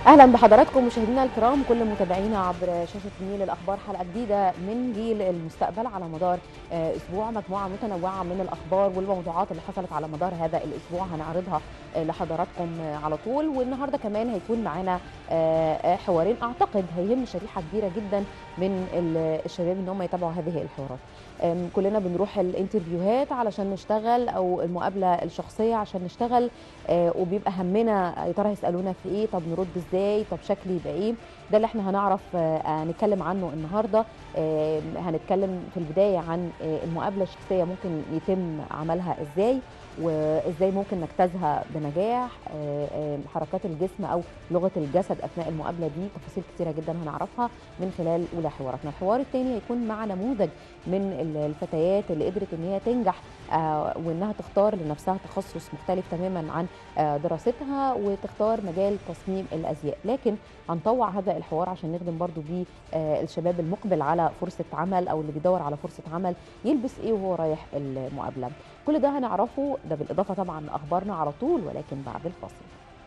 اهلا بحضراتكم مشاهدينا الكرام، كل متابعينا عبر شاشه النيل الاخبار. حلقه جديده من جيل المستقبل على مدار اسبوع، مجموعه متنوعه من الاخبار والموضوعات اللي حصلت على مدار هذا الاسبوع هنعرضها لحضراتكم على طول. والنهارده كمان هيكون معانا حوارين اعتقد هيهم شريحه كبيره جدا من الشباب ان هم يتابعوا هذه الحوارات. كلنا بنروح الانترفيوهات علشان نشتغل او المقابله الشخصيه عشان نشتغل، وبيبقى همنا يا ترى هيسالونا في ايه، طب نرد ازاي، طب شكلي يبقى ايه. ده اللي احنا هنعرف نتكلم عنه النهارده. هنتكلم في البدايه عن المقابله الشخصيه ممكن يتم عملها ازاي، وازاي ممكن نجتازها بنجاح. حركات الجسم او لغه الجسد اثناء المقابله دي تفاصيل كتيره جدا هنعرفها من خلال اولى حواراتنا. الحوار الثاني هيكون مع نموذج من الفتيات اللي قدرت ان هي تنجح وانها تختار لنفسها تخصص مختلف تماما عن دراستها وتختار مجال تصميم الازياء. لكن هنطوع هذا الحوار عشان نخدم برضو بيه الشباب المقبل على فرصه عمل او اللي بيدور على فرصه عمل يلبس ايه وهو رايح المقابله. كل ده هنعرفه، ده بالاضافه طبعا لاخبارنا على طول، ولكن بعد الفاصل.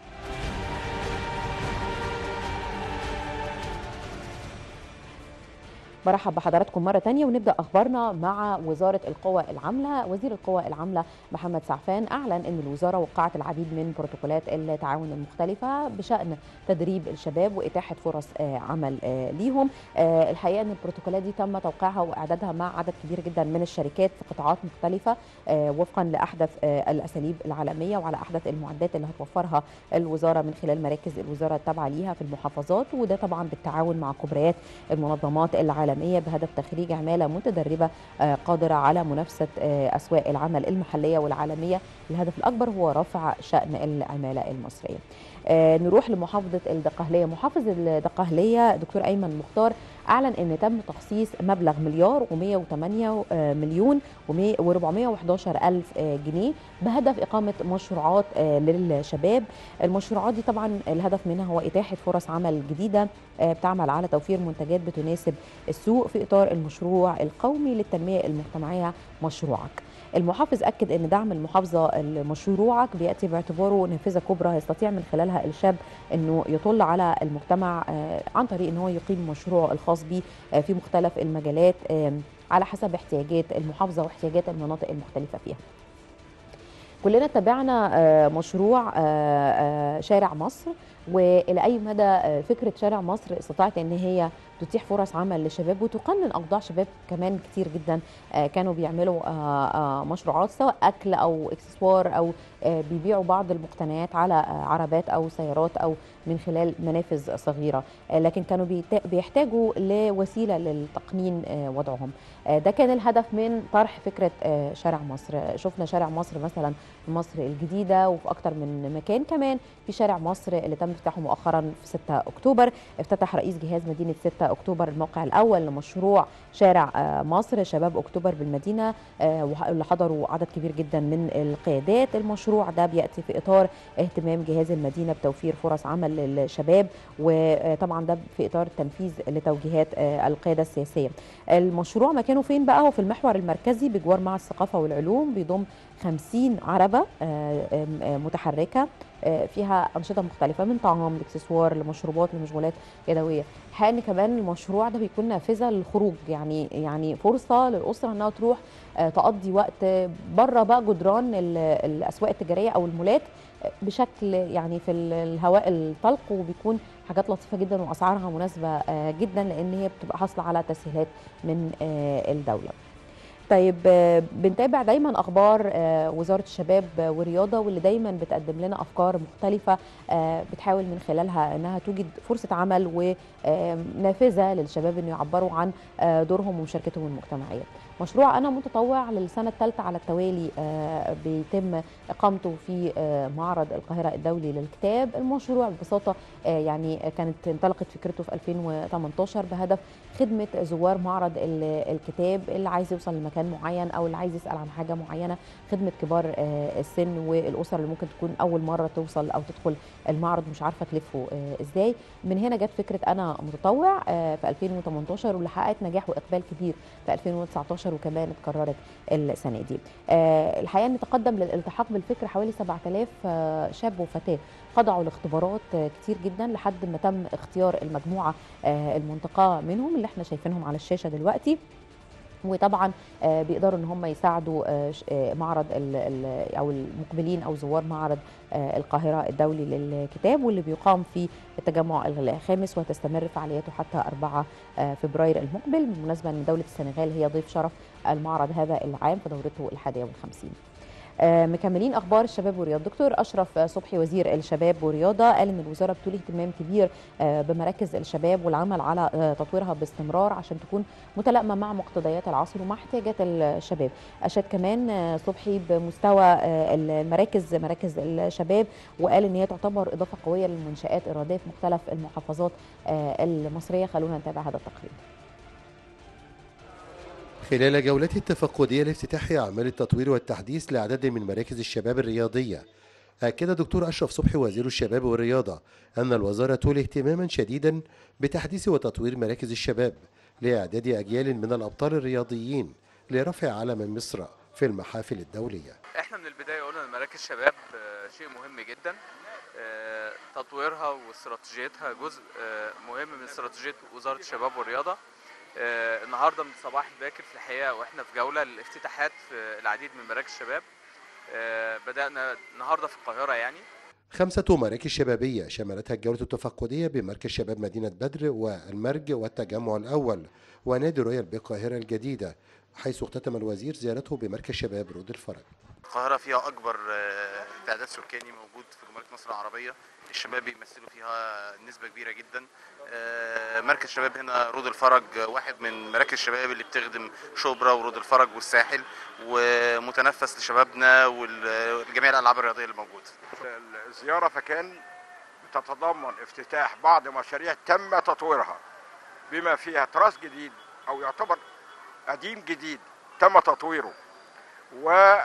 برحب بحضراتكم مرة تانية ونبدأ أخبارنا مع وزارة القوى العاملة. وزير القوى العاملة محمد سعفان أعلن أن الوزارة وقعت العديد من بروتوكولات التعاون المختلفة بشأن تدريب الشباب وإتاحة فرص عمل ليهم. الحقيقة أن البروتوكولات دي تم توقيعها وإعدادها مع عدد كبير جدا من الشركات في قطاعات مختلفة وفقا لأحدث الأساليب العالمية وعلى أحدث المعدات اللي هتوفرها الوزارة من خلال مراكز الوزارة التابعة ليها في المحافظات، وده طبعا بالتعاون مع كبريات المنظمات العالمية بهدف تخريج عمالة متدربة قادرة على منافسة أسواق العمل المحلية والعالمية. الهدف الأكبر هو رفع شأن العمالة المصرية. نروح لمحافظة الدقهلية. محافظ الدقهلية دكتور أيمن مختار أعلن أن تم تخصيص مبلغ مليار و108 مليون و411 ألف جنيه بهدف إقامة مشروعات للشباب. المشروعات دي طبعا الهدف منها هو إتاحة فرص عمل جديدة بتعمل على توفير منتجات بتناسب السوق في إطار المشروع القومي للتنمية المجتمعية مشروعك. المحافظ أكد أن دعم المحافظة لمشروعك بيأتي باعتباره نافذة كبرى يستطيع من خلالها الشاب أنه يطل على المجتمع عن طريق أنه يقيم مشروعه الخاص به في مختلف المجالات على حسب احتياجات المحافظة واحتياجات المناطق المختلفة فيها. كلنا تابعنا مشروع شارع مصر، والى اي مدى فكره شارع مصر استطاعت ان هي تتيح فرص عمل للشباب وتقنن اوضاع شباب كمان كتير جدا كانوا بيعملوا مشروعات سواء اكل او اكسسوار او بيبيعوا بعض المقتنيات على عربات او سيارات او من خلال منافذ صغيره، لكن كانوا بيحتاجوا لوسيله للتقنين وضعهم. ده كان الهدف من طرح فكره شارع مصر. شفنا شارع مصر مثلا في مصر الجديده وفي اكتر من مكان، كمان في شارع مصر اللي تم افتتاحه مؤخرا في 6 اكتوبر. افتتح رئيس جهاز مدينه 6 اكتوبر الموقع الاول لمشروع شارع مصر شباب اكتوبر بالمدينه، واللي حضروا عدد كبير جدا من القيادات. المشروع ده بياتي في اطار اهتمام جهاز المدينه بتوفير فرص عمل للشباب، وطبعا ده في اطار التنفيذ لتوجيهات القياده السياسيه. المشروع مكانه فين بقى؟ هو في المحور المركزي بجوار معهد الثقافه والعلوم، بيضم 50 عربه متحركه فيها انشطه مختلفه من طعام لاكسسوار لمشروبات لمشغولات يدويه. الحقيقه ان كمان المشروع ده بيكون نافذه للخروج، يعني فرصه للاسره انها تروح تقضي وقت بره بقى جدران الاسواق التجاريه او المولات بشكل يعني في الهواء الطلق، وبيكون حاجات لطيفه جدا واسعارها مناسبه جدا لان هي بتبقى حاصله على تسهيلات من الدوله. طيب بنتابع دايما اخبار وزاره الشباب والرياضه، واللي دايما بتقدم لنا افكار مختلفه بتحاول من خلالها انها توجد فرصه عمل ونافذه للشباب انه يعبروا عن دورهم ومشاركتهم المجتمعيه. مشروع انا متطوع للسنه الثالثه على التوالي بيتم اقامته في معرض القاهره الدولي للكتاب. المشروع ببساطه يعني كانت انطلقت فكرته في 2018 بهدف خدمه زوار معرض الكتاب اللي عايز يوصل لمكان معين او اللي عايز يسال عن حاجه معينه، خدمه كبار السن والاسر اللي ممكن تكون اول مره توصل او تدخل المعرض مش عارفه تلفه ازاي. من هنا جت فكره انا متطوع في 2018 واللي حققت نجاح واقبال كبير في 2019 2019 وكمان اتكررت السنة دي. الحقيقة أن تقدم للالتحاق بالفكر حوالي 7000 شاب وفتاة خضعوا لاختبارات كتير جدا لحد ما تم اختيار المجموعة المنتقاة منهم اللي احنا شايفينهم على الشاشة دلوقتي. وطبعا بيقدروا ان هم يساعدوا معرض او المقبلين او زوار معرض القاهره الدولي للكتاب واللي بيقام في التجمع الخامس وتستمر فعالياته حتى 4 فبراير المقبل، بالمناسبه ان دوله السنغال هي ضيف شرف المعرض هذا العام في دورته ال51. مكملين اخبار الشباب والرياضه. دكتور اشرف صبحي وزير الشباب والرياضه قال ان الوزاره بتولي اهتمام كبير بمراكز الشباب والعمل على تطويرها باستمرار عشان تكون متلائمه مع مقتضيات العصر ومع احتياجات الشباب. اشاد كمان صبحي بمستوى مراكز الشباب وقال ان هي تعتبر اضافه قويه للمنشات الرياضيه في مختلف المحافظات المصريه. خلونا نتابع هذا التقرير. خلال جولته التفقدية لافتتاح أعمال التطوير والتحديث لعدد من مراكز الشباب الرياضية، أكد دكتور أشرف صبحي وزير الشباب والرياضة أن الوزارة تولي اهتماما شديدا بتحديث وتطوير مراكز الشباب لإعداد أجيال من الأبطال الرياضيين لرفع علم مصر في المحافل الدولية. احنا من البداية قلنا أن مراكز الشباب شيء مهم جدا، تطويرها واستراتيجيتها جزء مهم من استراتيجية وزارة الشباب والرياضة. النهارده من الصباح الباكر في الحقيقه واحنا في جوله للافتتاحات في العديد من مراكز الشباب. بدانا النهارده في القاهره 5 مراكز شبابيه شملتها الجوله التفقديه بمركز شباب مدينه بدر والمرج والتجمع الاول ونادي رويال بالقاهره الجديده، حيث اختتم الوزير زيارته بمركز شباب رود الفرج. القاهره فيها اكبر تعداد سكاني موجود في جمهوريه مصر العربيه، الشباب بيمثلوا فيها نسبه كبيره جدا. مركز شباب هنا رود الفرج واحد من مراكز الشباب اللي بتخدم شبرا ورود الفرج والساحل، ومتنفس لشبابنا وجميع الالعاب الرياضيه اللي موجوده. الزياره فكان تتضمن افتتاح بعض مشاريع تم تطويرها بما فيها تراث جديد او يعتبر قديم جديد تم تطويره، و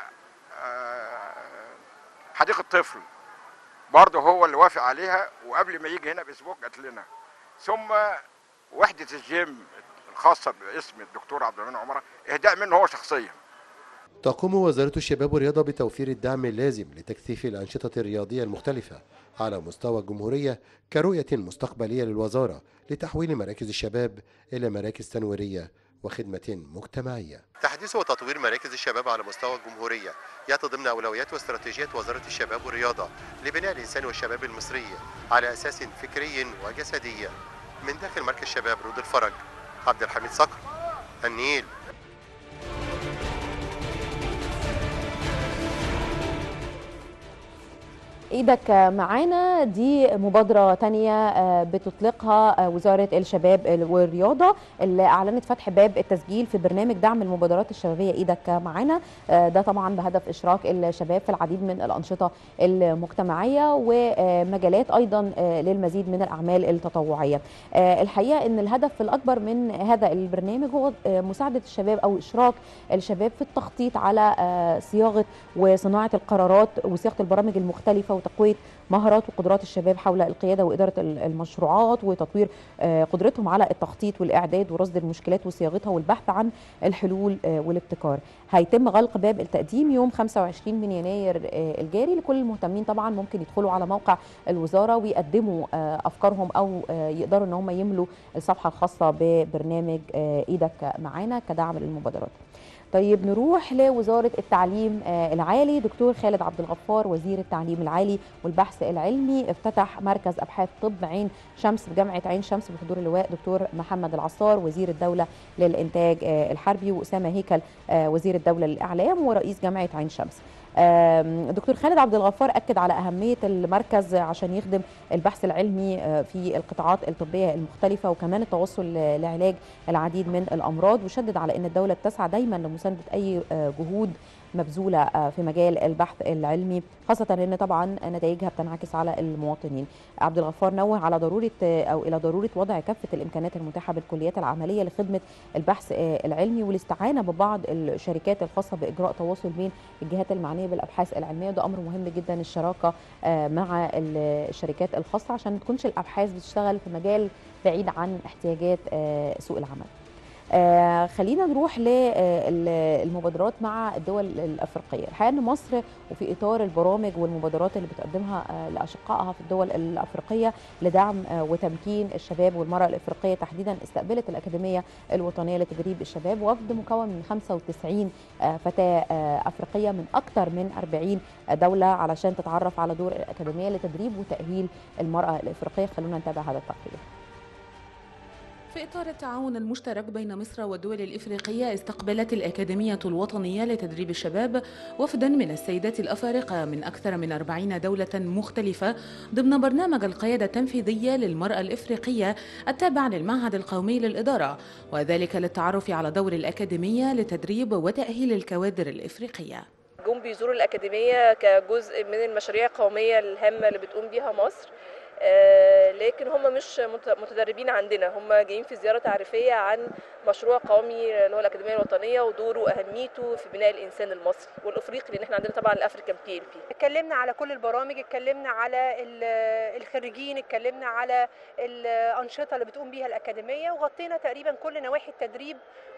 حديقه طفل برضه هو اللي وافق عليها وقبل ما يجي هنا باسبوع جات لنا، ثم وحده الجيم الخاصه باسم الدكتور عبد المنعم عمره اهداء منه هو شخصيا. تقوم وزاره الشباب والرياضه بتوفير الدعم اللازم لتكثيف الانشطه الرياضيه المختلفه على مستوى الجمهوريه كرؤيه مستقبليه للوزاره لتحويل مراكز الشباب الى مراكز تنويريه وخدمة مجتمعية. تحديث وتطوير مراكز الشباب على مستوى الجمهورية يأتي ضمن أولويات واستراتيجيات وزارة الشباب والرياضة لبناء الإنسان والشباب المصري على أساس فكري وجسدي. من داخل مركز شباب رود الفرج، عبد الحميد صقر، النيل. ايدك معانا دي مبادرة تانية بتطلقها وزارة الشباب والرياضة اللي اعلنت فتح باب التسجيل في برنامج دعم المبادرات الشبابية ايدك معانا. ده طبعا بهدف اشراك الشباب في العديد من الانشطة المجتمعية ومجالات ايضا للمزيد من الاعمال التطوعية. الحقيقة ان الهدف الاكبر من هذا البرنامج هو مساعدة الشباب او اشراك الشباب في التخطيط على صياغة وصناعة القرارات وصياغة البرامج المختلفة وتقوية مهارات وقدرات الشباب حول القيادة وإدارة المشروعات وتطوير قدرتهم على التخطيط والإعداد ورصد المشكلات وصياغتها والبحث عن الحلول والابتكار. هيتم غلق باب التقديم يوم 25 من يناير الجاري لكل المهتمين. طبعا ممكن يدخلوا على موقع الوزارة ويقدموا أفكارهم أو يقدروا أن هم يملوا الصفحة الخاصة ببرنامج إيدك معانا كدعم للمبادرات. طيب نروح لوزارة التعليم العالي. دكتور خالد عبد الغفار وزير التعليم العالي والبحث العلمي افتتح مركز أبحاث طب عين شمس بجامعة عين شمس بحضور اللواء دكتور محمد العصار وزير الدولة للإنتاج الحربي وأسامة هيكل وزير الدولة للإعلام ورئيس جامعة عين شمس. دكتور خالد عبد الغفار أكد على أهمية المركز عشان يخدم البحث العلمي في القطاعات الطبية المختلفة وكمان التوصل لعلاج العديد من الأمراض، وشدد على أن الدولة بتسعى دايما لمساندة أي جهود مبذولة في مجال البحث العلمي، خاصة أن طبعا نتائجها بتنعكس على المواطنين. عبد الغفار نوه على ضرورة أو إلى ضرورة وضع كافة الإمكانات المتاحة بالكليات العملية لخدمة البحث العلمي والاستعانة ببعض الشركات الخاصة بإجراء تواصل بين الجهات المعنية بالأبحاث العلمية، وده أمر مهم جدا الشراكة مع الشركات الخاصة عشان ما تكونش الأبحاث بتشتغل في مجال بعيد عن احتياجات سوق العمل. خلينا نروح للمبادرات مع الدول الافريقيه. الحقيقه ان مصر وفي اطار البرامج والمبادرات اللي بتقدمها لاشقائها في الدول الافريقيه لدعم وتمكين الشباب والمراه الافريقيه تحديدا، استقبلت الاكاديميه الوطنيه لتدريب الشباب وفد مكون من 95 فتاه افريقيه من اكثر من 40 دوله علشان تتعرف على دور الاكاديميه لتدريب وتاهيل المراه الافريقيه. خلونا نتابع هذا التقرير. في إطار التعاون المشترك بين مصر والدول الإفريقية، استقبلت الأكاديمية الوطنية لتدريب الشباب وفدا من السيدات الأفارقة من أكثر من 40 دولة مختلفة ضمن برنامج القيادة التنفيذية للمرأة الإفريقية التابع للمعهد القومي للإدارة، وذلك للتعرف على دور الأكاديمية لتدريب وتأهيل الكوادر الإفريقية. جم بيزوروا الأكاديمية كجزء من المشاريع القومية الهامة اللي بتقوم بيها مصر، لكن هم مش متدربين عندنا، هم جايين في زيارة تعريفية عن مشروع قومي اللي هو الأكاديمية الوطنية ودوره وأهميته في بناء الإنسان المصري والأفريقي، لأن احنا عندنا طبعا الأفريكان PLP. اتكلمنا على كل البرامج، اتكلمنا على الخريجين، اتكلمنا على الأنشطة اللي بتقوم بيها الأكاديمية، وغطينا تقريبا كل نواحي التدريب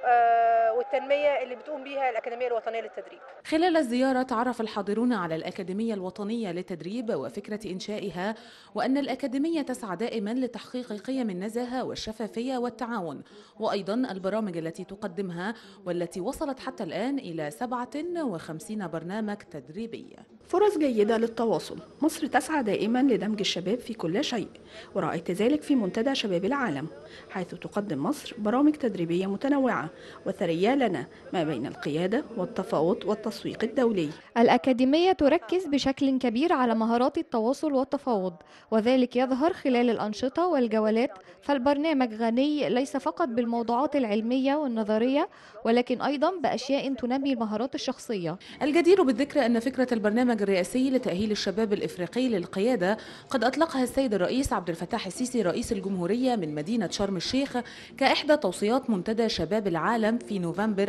والتنمية اللي بتقوم بيها الأكاديمية الوطنية للتدريب. خلال الزيارة تعرف الحاضرون على الأكاديمية الوطنية للتدريب وفكرة إنشائها، وأن الأكاديمية تسعى دائما لتحقيق قيم النزاهة والشفافية والتعاون، وأيضا البرامج التي تقدمها والتي وصلت حتى الآن إلى 57 برنامج تدريبي. فرص جيدة للتواصل. مصر تسعى دائما لدمج الشباب في كل شيء، ورأيت ذلك في منتدى شباب العالم، حيث تقدم مصر برامج تدريبية متنوعة وثرية لنا ما بين القيادة والتفاوض والتسويق الدولي. الأكاديمية تركز بشكل كبير على مهارات التواصل والتفاوض، وذلك يظهر خلال الأنشطة والجولات، فالبرنامج غني ليس فقط بالموضوعات العلمية والنظرية، ولكن أيضا بأشياء تنمي المهارات الشخصية. الجدير بالذكر أن فكرة البرنامج الرئاسي لتأهيل الشباب الإفريقي للقيادة قد أطلقها السيد الرئيس عبد الفتاح السيسي رئيس الجمهورية من مدينة شرم الشيخ كإحدى توصيات منتدى شباب العالم في نوفمبر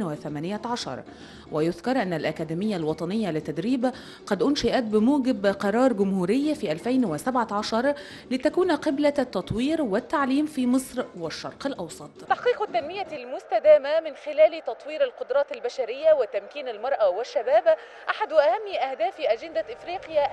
2018. ويذكر أن الأكاديمية الوطنية للتدريب قد أنشئت بموجب قرار جمهوري في 2017 لتكون قبلة التطوير والتعليم في مصر والشرق الأوسط. تحقيق التنمية المستدامة من خلال تطوير القدرات البشرية وتمكين المرأة والشباب أحد أهم أهداف أجندة إفريقيا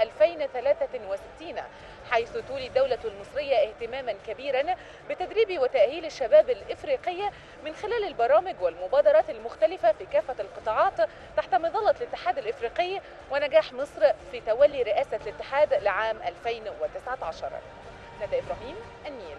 2063، حيث تولي الدولة المصرية اهتماما كبيرا بتدريب وتأهيل الشباب الإفريقي من خلال البرامج والمبادرات المختلفة في كافة القطاعات تحت مظلة الاتحاد الإفريقي، ونجاح مصر في تولي رئاسة الاتحاد لعام 2019. ندى إبراهيم، النيل.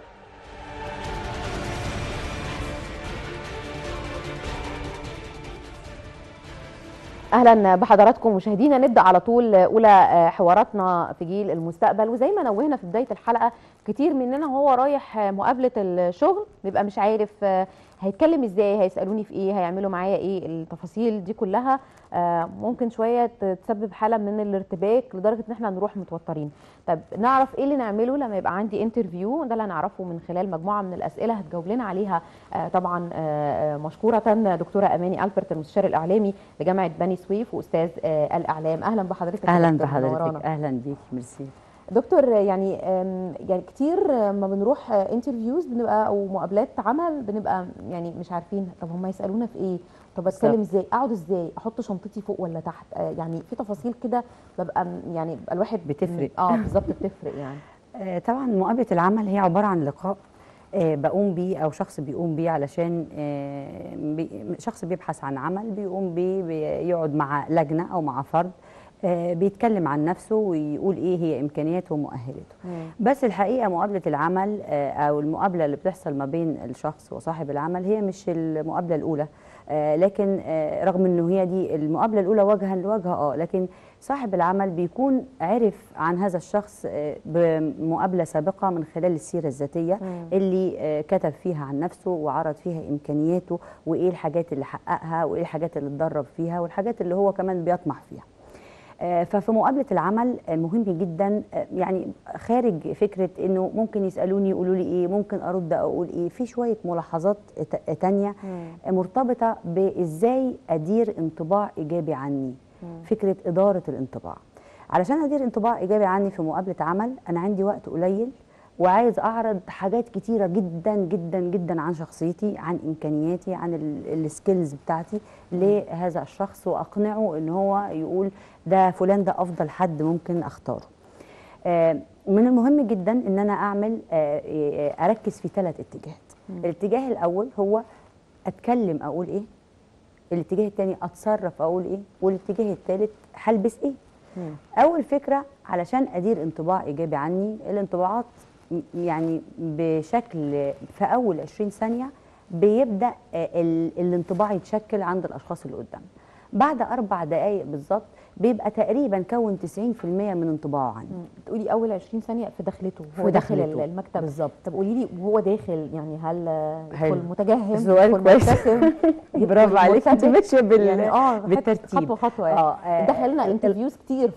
اهلا بحضراتكم مشاهدينا. نبدا على طول اولى حواراتنا في جيل المستقبل، وزي ما نوهنا في بدايه الحلقه كتير مننا وهو رايح مقابله الشغل بيبقى مش عارف هيتكلم ازاي، هيسالوني في ايه، هيعملوا معايا ايه. التفاصيل دي كلها ممكن شويه تسبب حاله من الارتباك لدرجه ان احنا نروح متوترين. طب نعرف ايه اللي نعمله لما يبقى عندي انترفيو؟ ده اللي هنعرفه من خلال مجموعه من الاسئله هتجاوب لنا عليها طبعا مشكوره دكتوره اماني البرت المستشار الاعلامي لجامعه بني سويف واستاذ الاعلام. اهلا بحضرتك. اهلا بحضرتك. اهلا بيكي. ميرسي دكتور. يعني كتير ما بنروح انترفيوز بنبقى او مقابلات عمل بنبقى يعني مش عارفين طب هم يسالونا في ايه، طب اتكلم ازاي، اقعد ازاي، احط شنطتي فوق ولا تحت، يعني في تفاصيل كده ببقى يعني الواحد بتفرق. بالظبط بتفرق يعني. طبعا مقابله العمل هي عباره عن لقاء بقوم بيه او شخص بيقوم بيه علشان شخص بيبحث عن عمل بيقوم بيه، بيقعد مع لجنه او مع فرد بيتكلم عن نفسه ويقول ايه هي امكانياته ومؤهلاته. بس الحقيقه مقابله العمل او المقابله اللي بتحصل ما بين الشخص وصاحب العمل هي مش المقابله الاولى، لكن رغم انه هي دي المقابله الاولى وجها لوجه لكن صاحب العمل بيكون عرف عن هذا الشخص بمقابله سابقه من خلال السيره الذاتيه اللي كتب فيها عن نفسه وعرض فيها امكانياته وايه الحاجات اللي حققها وايه الحاجات اللي اتدرب فيها والحاجات اللي هو كمان بيطمح فيها. ففي مقابلة العمل مهم جدا، يعني خارج فكرة انه ممكن يسألوني يقولوا لي ايه، ممكن ارد اقول ايه، في شوية ملاحظات تانية مرتبطة بازاي ادير انطباع ايجابي عني. فكرة ادارة الانطباع. علشان ادير انطباع ايجابي عني في مقابلة عمل انا عندي وقت قليل وعايز اعرض حاجات كتيره جدا جدا جدا عن شخصيتي، عن امكانياتي، عن السكيلز بتاعتي لهذا الشخص، واقنعه ان هو يقول ده فلان ده افضل حد ممكن اختاره. من المهم جدا ان انا اعمل اركز في 3 اتجاهات. الاتجاه الاول هو اتكلم اقول ايه، الاتجاه الثاني اتصرف اقول ايه، والاتجاه الثالث هلبس ايه. اول فكره علشان ادير انطباع ايجابي عني، الانطباعات يعني بشكل في اول 20 ثانيه بيبدا الانطباع يتشكل عند الاشخاص اللي قدام. بعد 4 دقائق بالظبط بيبقى تقريبا كون 90% من انطباعه عني. بتقولي اول 20 ثانيه في دخلته، هو في داخل دخلته. المكتب بالظبط. طب قولي لي وهو داخل يعني هل يدخل حلو. متجهم، سؤال يدخل كويس. مبتسم، برافو عليك، انت ماشيه يعني بالترتيب خطوه خطوه يعني. دخل لنا انترفيوز كتير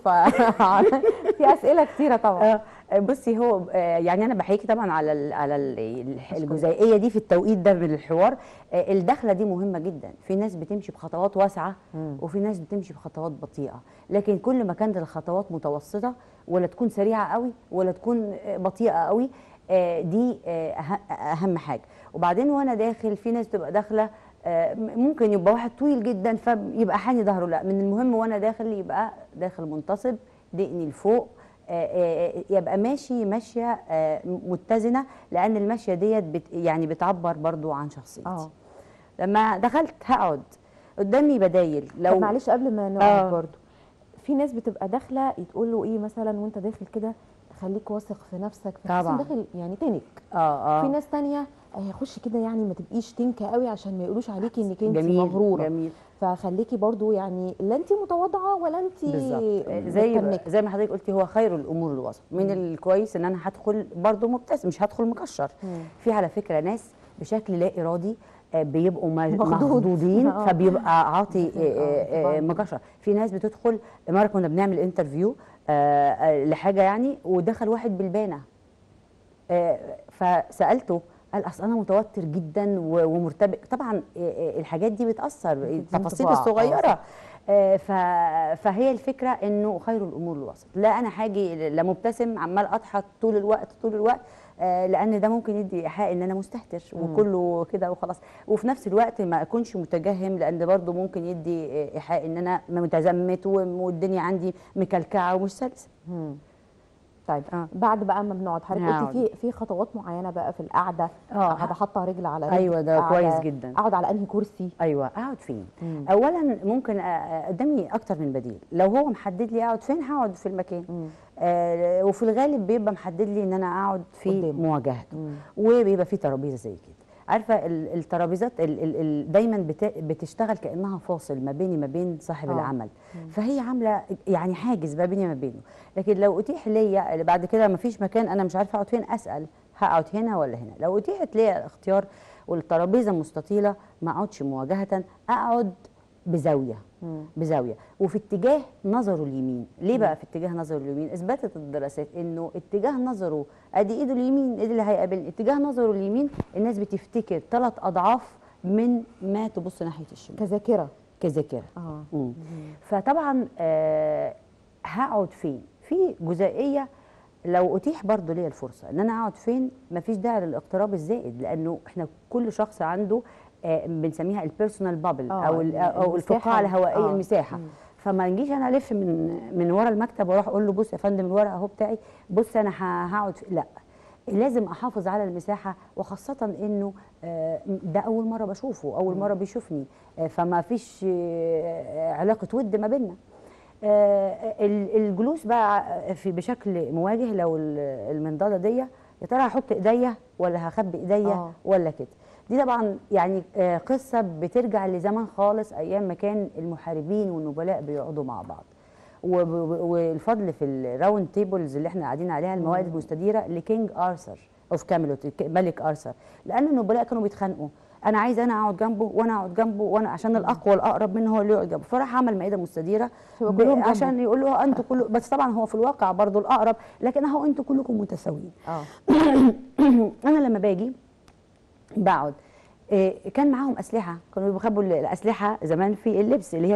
في اسئله كتيره طبعا. بصي هو يعني انا بحكي طبعا على الجزئيه دي في التوقيت ده من الحوار. الدخله دي مهمه جدا. في ناس بتمشي بخطوات واسعه وفي ناس بتمشي بخطوات بطيئه، لكن كل ما كانت الخطوات متوسطه، ولا تكون سريعه قوي ولا تكون بطيئه قوي، دي اهم حاجه. وبعدين وانا داخل في ناس تبقى داخله ممكن يبقى واحد طويل جدا فيبقى حاني ظهره، لا، من المهم وانا داخل يبقى داخل منتصب، دقني لفوق، يبقى ماشيه متزنه، لان الماشيه ديت يعني بتعبر برضو عن شخصيتي. لما دخلت هقعد قدامي بدايل. لو طب معلش قبل ما نقعد برضو، في ناس بتبقى داخله تقول له ايه مثلا وانت داخل كده خليك واثق في نفسك، طبعا داخل يعني تنك. في ناس تانية خش كده يعني ما تبقيش تنكه قوي عشان ما يقولوش عليكي انك انت مغروره. جميل. فخليكي برضو يعني لا انت متواضعه ولا انت زي ما حضرتك قلتي، هو خير الامور الوسط. من الكويس ان انا هدخل برضو مبتسم، مش هدخل مكشر. في على فكره ناس بشكل لا ارادي بيبقوا مخضوضين فبيبقى عاطي مكشر. في ناس بتدخل، مره كنا بنعمل انترفيو لحاجه يعني، ودخل واحد بالبانه، فسالته قال اصل انا متوتر جدا ومرتبك. طبعا الحاجات دي بتاثر، التفاصيل الصغيره. فهي الفكره انه خير الامور الوسط. لا انا هاجي لا مبتسم عمال اضحك طول الوقت لان ده ممكن يدي ايحاء ان انا مستهتر وكله كده وخلاص، وفي نفس الوقت ما اكونش متجهم، لان برضو ممكن يدي ايحاء ان انا متزمت والدنيا عندي مكلكعه ومش سلسه. طيب بعد بقى ما بنقعد حضرتك قلتي في خطوات معينه بقى في القعده، قاعده حاطه رجل على رجل. ايوه ده كويس جدا. اقعد على انهي كرسي؟ ايوه اقعد فين؟ اولا ممكن قدامي اكتر من بديل. لو هو محدد لي اقعد فين هقعد في المكان. وفي الغالب بيبقى محدد لي ان انا اقعد في مواجهته، وبيبقى في ترابيزه زي كده. عارفه الترابيزات دايما بتشتغل كانها فاصل ما بيني ما بين صاحب العمل، فهي عامله يعني حاجز ما بيني ما بينه. لكن لو اتيح ليا بعد كده ما فيش مكان انا مش عارفه اقعد فين، اسال هقعد هنا ولا هنا. لو اتيحت ليا الاختيار والترابيزه مستطيله، ما اقعدش مواجهه، اقعد بزاويه وفي اتجاه نظره اليمين. ليه بقى في اتجاه نظره اليمين؟ اثبتت الدراسات انه اتجاه نظره ادي ايده اليمين، ايه اللي هيقابلني؟ اتجاه نظره اليمين الناس بتفتكر 3 أضعاف من ما تبص ناحيه الشمال. كذاكره. فطبعا هقعد فين؟ في جزئيه لو اتيح برضو ليا الفرصه ان انا اقعد فين، مفيش داعي للاقتراب الزائد، لانه احنا كل شخص عنده بنسميها البيرسونال بابل او الفقاعه الهوائيه، المساحه. فما نجيش انا الف من ورا المكتب واروح اقول له بص يا فندم الورق اهو بتاعي، بص انا هقعد لا، لازم احافظ على المساحه، وخاصه انه ده اول مره بشوفه، اول مره بيشوفني، فما فيش علاقه ود ما بيننا. الجلوس بقى بشكل مواجه، لو المنضده دي يا ترى هحط ايديا ولا هخبي ايديا ولا كده. دي طبعا يعني قصه بترجع لزمان خالص، ايام ما كان المحاربين والنبلاء بيقعدوا مع بعض. والفضل في الراوند تيبلز اللي احنا قاعدين عليها، الموائد المستديره لكينج ارثر اوف كاميلوت، ملك ارثر، لان النبلاء كانوا بيتخانقوا، انا عايز انا اقعد جنبه وانا اقعد جنبه وانا، عشان الاقوى الاقرب منه هو اللي يقعد جنبه، فراح عمل مائده مستديره عشان يقول له انتوا كله، بس طبعا هو في الواقع برضه الاقرب، لكن اهو انتوا كلكم متساويين. انا لما باجي بقعد، كان معاهم اسلحه، كانوا بيخبوا الاسلحه زمان في اللبس اللي هي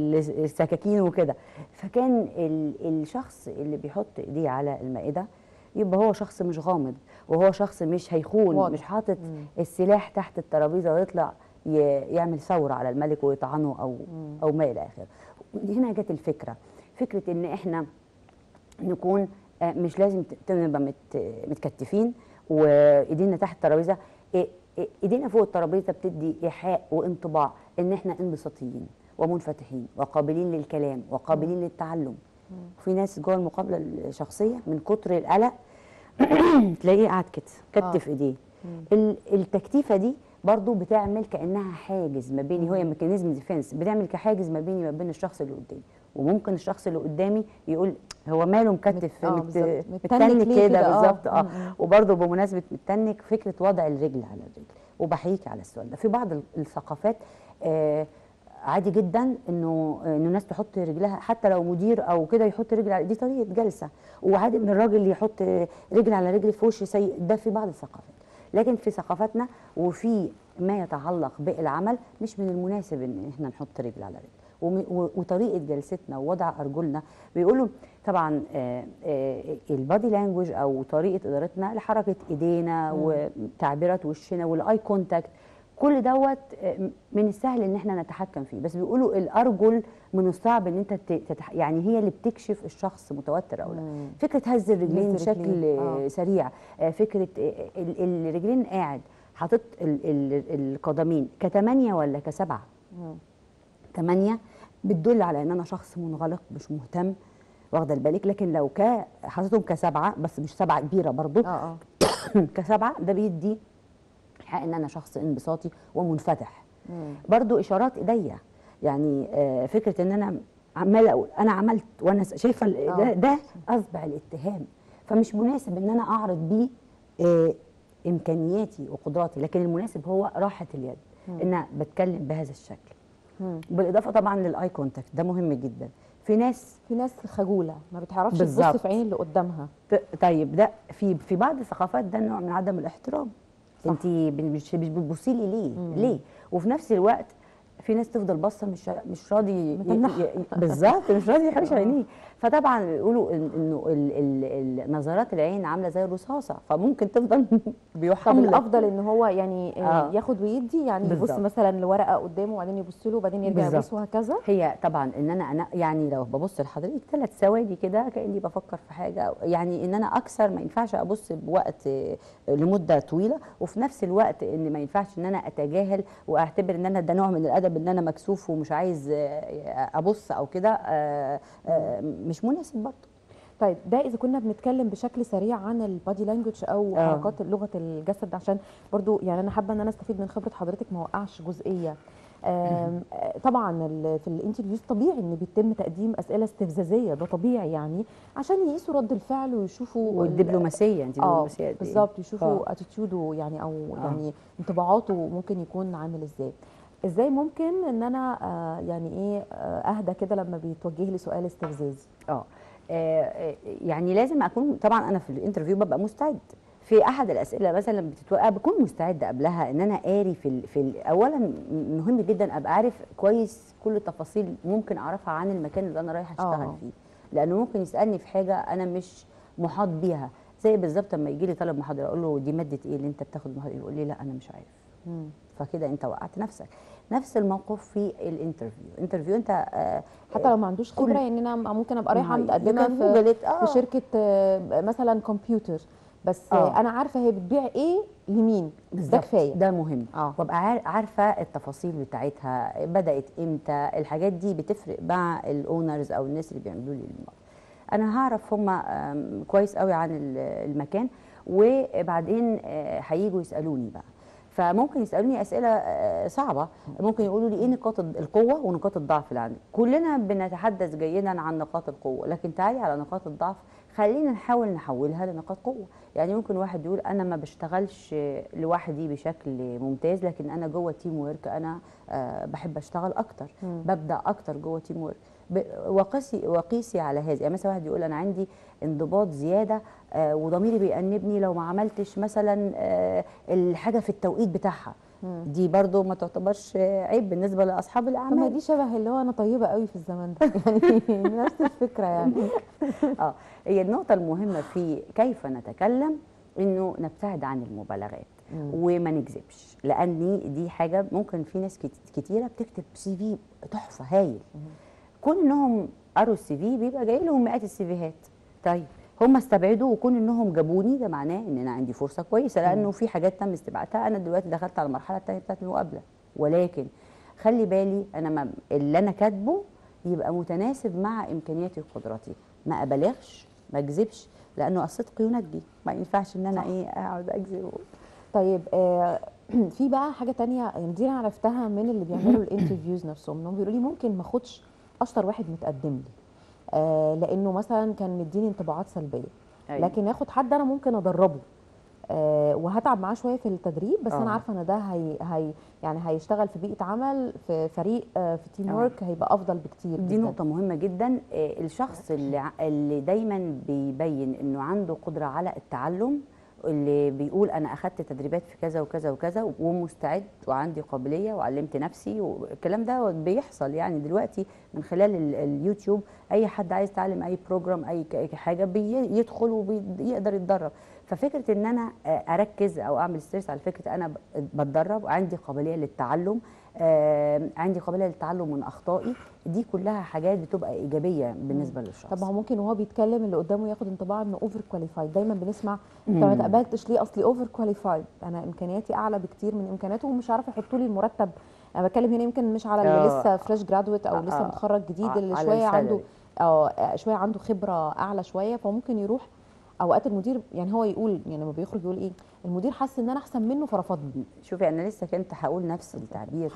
السكاكين وكده. فكان الشخص اللي بيحط ايديه على المائده يبقى هو شخص مش غامض، وهو شخص مش هيخون، واضح. مش حاطط السلاح تحت الترابيزه ويطلع يعمل ثوره على الملك ويطعنه او ما الى اخره. هنا جت الفكره، فكره ان احنا نكون مش لازم نبقى متكتفين وايدينا تحت الترابيزه. ايدينا فوق الترابيزه بتدي ايحاء وانطباع ان احنا انبساطيين ومنفتحين وقابلين للكلام وقابلين للتعلم. في ناس جوه المقابله الشخصيه من كتر القلق تلاقيه قاعد كده كتف ايديه. التكتيفه دي برضو بتعمل كانها حاجز ما بيني، هي ميكانيزم ديفense، بتعمل كحاجز ما بيني وما بين الشخص اللي قدامي. وممكن الشخص اللي قدامي يقول هو ماله مكتف متنك كده بالظبط. وبرضو بمناسبه متنك، فكره وضع الرجل على الرجل، وبحييك على السؤال ده. في بعض الثقافات عادي جدا انه الناس تحط رجلها، حتى لو مدير او كده يحط رجل على، دي طريقه جلسه. وعادي ان الراجل يحط رجل على رجل في وش سيء، ده في بعض الثقافات. لكن في ثقافتنا وفي ما يتعلق بالعمل مش من المناسب ان احنا نحط رجل على رجل. وطريقه جلستنا ووضع ارجلنا بيقولوا طبعا البادي لانجوج او طريقه ادارتنا لحركه ايدينا وتعبيرات وشنا والاي كونتاكت، كل دوت من السهل ان احنا نتحكم فيه. بس بيقولوا الارجل من الصعب ان انت يعني هي اللي بتكشف الشخص متوتر او لا. فكره هز الرجلين بشكل سريع، فكره الرجلين قاعد حاطط القدمين ك8 ولا ك7. 8 بتدل على ان انا شخص منغلق مش مهتم، واخده بالك. لكن لو حاططهم ك7 بس مش 7 كبيره برضو ك7 ده بيدي حق ان انا شخص انبساطي ومنفتح. برضو اشارات ايديا، يعني فكره ان انا عماله اقول انا عملت وانا شايفه ده اصبع الاتهام، فمش مناسب ان انا اعرض بيه امكانياتي وقدراتي. لكن المناسب هو راحه اليد، ان انا بتكلم بهذا الشكل. بالاضافه طبعا للاي كونتاكت، ده مهم جدا. في ناس خجوله ما بتعرفش بالزبط. تبص في عين اللي قدامها. طيب ده في بعض الثقافات ده نوع من عدم الاحترام. انت مش بتبصي لي ليه؟ وفي نفس الوقت في ناس تفضل باصه مش راضي بالظبط، مش راضي يحرش عينيه. فطبعا بيقولوا انه نظرات العين عامله زي الرصاصه، فممكن تفضل طب الافضل ان هو يعني ياخد ويدي، يعني يبص مثلا لورقه قدامه وبعدين يبص له وبعدين يرجع يبص وهكذا. هي طبعا ان انا يعني لو ببص لحضرتك 3 ثواني كده كاني بفكر في حاجه، يعني ان انا اكثر ما ينفعش ابص بوقت لمده طويله. وفي نفس الوقت ان ما ينفعش ان انا اتجاهل واعتبر ان انا ده نوع من الادب ان انا مكسوف ومش عايز ابص او كده، مش مناسب برضه. طيب ده اذا كنا بنتكلم بشكل سريع عن البادي لانجوج او حركات لغه الجسد، عشان برضو يعني انا حابه ان انا استفيد من خبره حضرتك ما وقعش جزئيه. طبعا في الانترفيوز طبيعي ان بيتم تقديم اسئله استفزازيه، ده طبيعي يعني عشان يقيسوا رد الفعل ويشوفوا والدبلوماسيه الدبلوماسيه بالظبط، يشوفوا اتيتيودو يعني او يعني انطباعاته ممكن يكون عامل ازاي ممكن ان انا يعني ايه اهدى كده لما بيتوجه لي سؤال استفزازي. يعني لازم اكون طبعا انا في الانترفيو ببقى مستعد. في احد الاسئله مثلا بتتوقع بكون مستعده قبلها ان انا قاري اولا مهم جدا ابقى عارف كويس كل التفاصيل ممكن اعرفها عن المكان اللي انا رايحه اشتغل فيه، لانه ممكن يسالني في حاجه انا مش محاط بيها. زي بالظبط لما يجي لي طالب محاضره اقول له دي ماده ايه اللي انت بتاخد محاضره، يقول لي لا انا مش عارف. فكده انت وقعت نفسك. نفس الموقف في الانترفيو انت حتى لو ما عندوش خبره، يعني انا ممكن ابقى رايحه متقدمه في شركه مثلا كمبيوتر، بس انا عارفه هي بتبيع ايه لمين، ده كفايه، ده مهم. وابقى عارفه التفاصيل بتاعتها، بدات امتى، الحاجات دي بتفرق مع الاونرز او الناس اللي بيعملوا لي الموقع. انا هعرف هم كويس قوي عن المكان، وبعدين هييجوا يسالوني بقى. فممكن يسالوني اسئله صعبه، ممكن يقولوا لي ايه نقاط القوه ونقاط الضعف اللي عندك. كلنا بنتحدث جيدا عن نقاط القوه، لكن تعالي على نقاط الضعف خلينا نحاول نحولها لنقاط قوه. يعني ممكن واحد يقول انا ما بشتغلش لوحدي بشكل ممتاز، لكن انا جوه تيم ورك انا بحب اشتغل اكتر، ببدع اكتر جوه تيم ورك. وقيسي على هذا. يعني مثلا واحد يقول انا عندي انضباط زياده وضميري بيأنبني لو ما عملتش مثلا الحاجه في التوقيت بتاعها، دي برضو ما تعتبرش عيب بالنسبه لاصحاب طب ما الاعمال. دي شبه اللي هو انا طيبه قوي في الزمن ده يعني نفس الفكره يعني. هي النقطه المهمه في كيف نتكلم انه نبتعد عن المبالغات وما نكذبش، لان دي حاجه ممكن في ناس كتيره بتكتب سي في تحفه هايل، كون انهم قروا السي في بيبقى جاي لهم مئات السيفيهات. طيب هم استبعدوا، وكون انهم جابوني ده معناه ان انا عندي فرصه كويسه، لانه في حاجات تم استبعادها. انا دلوقتي دخلت على المرحله الثانيه بتاعت المقابله، ولكن خلي بالي انا ما اللي انا كاتبه يبقى متناسب مع امكانياتي وقدراتي، ما ابالغش ما اكذبش، لانه الصدق ينجي، ما ينفعش ان انا اقعد اكذب. طيب في بقى حاجه تانية يعني دي انا عرفتها من اللي بيعملوا الانترفيوز نفسهم، انهم بيقولوا لي ممكن ما اخدش اشطر واحد متقدم لي لانه مثلا كان مديني انطباعات سلبيه. أيوة. لكن اخد حد انا ممكن ادربه وهتعب معاه شويه في التدريب، بس انا عارفه ان ده هي يعني هيشتغل في بيئه عمل في فريق في تيم وورك هيبقى افضل بكتير. دي نقطه مهمه جدا. الشخص اللي دايما بيبين انه عنده قدره على التعلم، اللي بيقول انا اخدت تدريبات في كذا وكذا وكذا ومستعد وعندي قابليه وعلمت نفسي، والكلام ده بيحصل يعني دلوقتي من خلال اليوتيوب. اي حد عايز يتعلم اي بروجرام اي حاجه بيدخل وبيقدر يتدرب. ففكره ان انا اركز او اعمل ستريس على فكره انا بتدرب وعندي قابليه للتعلم، عندي قابليه للتعلم من اخطائي، دي كلها حاجات بتبقى ايجابيه بالنسبه للشخص. طب هو ممكن وهو بيتكلم اللي قدامه ياخد انطباع انه اوفر كواليفايد. دايما بنسمع انت ما تقبلتش ليه؟ اصلي اوفر كواليفايد، انا امكانياتي اعلى بكتير من امكانياته ومش عارفه يحطوا لي المرتب. انا بتكلم هنا يمكن مش على اللي لسه فريش جرادويت او لسه متخرج جديد، اللي شويه عنده شويه عنده خبره اعلى شويه، فممكن يروح اوقات المدير يعني هو يقول يعني لما بيخرج يقول ايه، المدير حس ان انا احسن منه فرفضني. شوفي انا لسه كنت هقول نفس التعبير.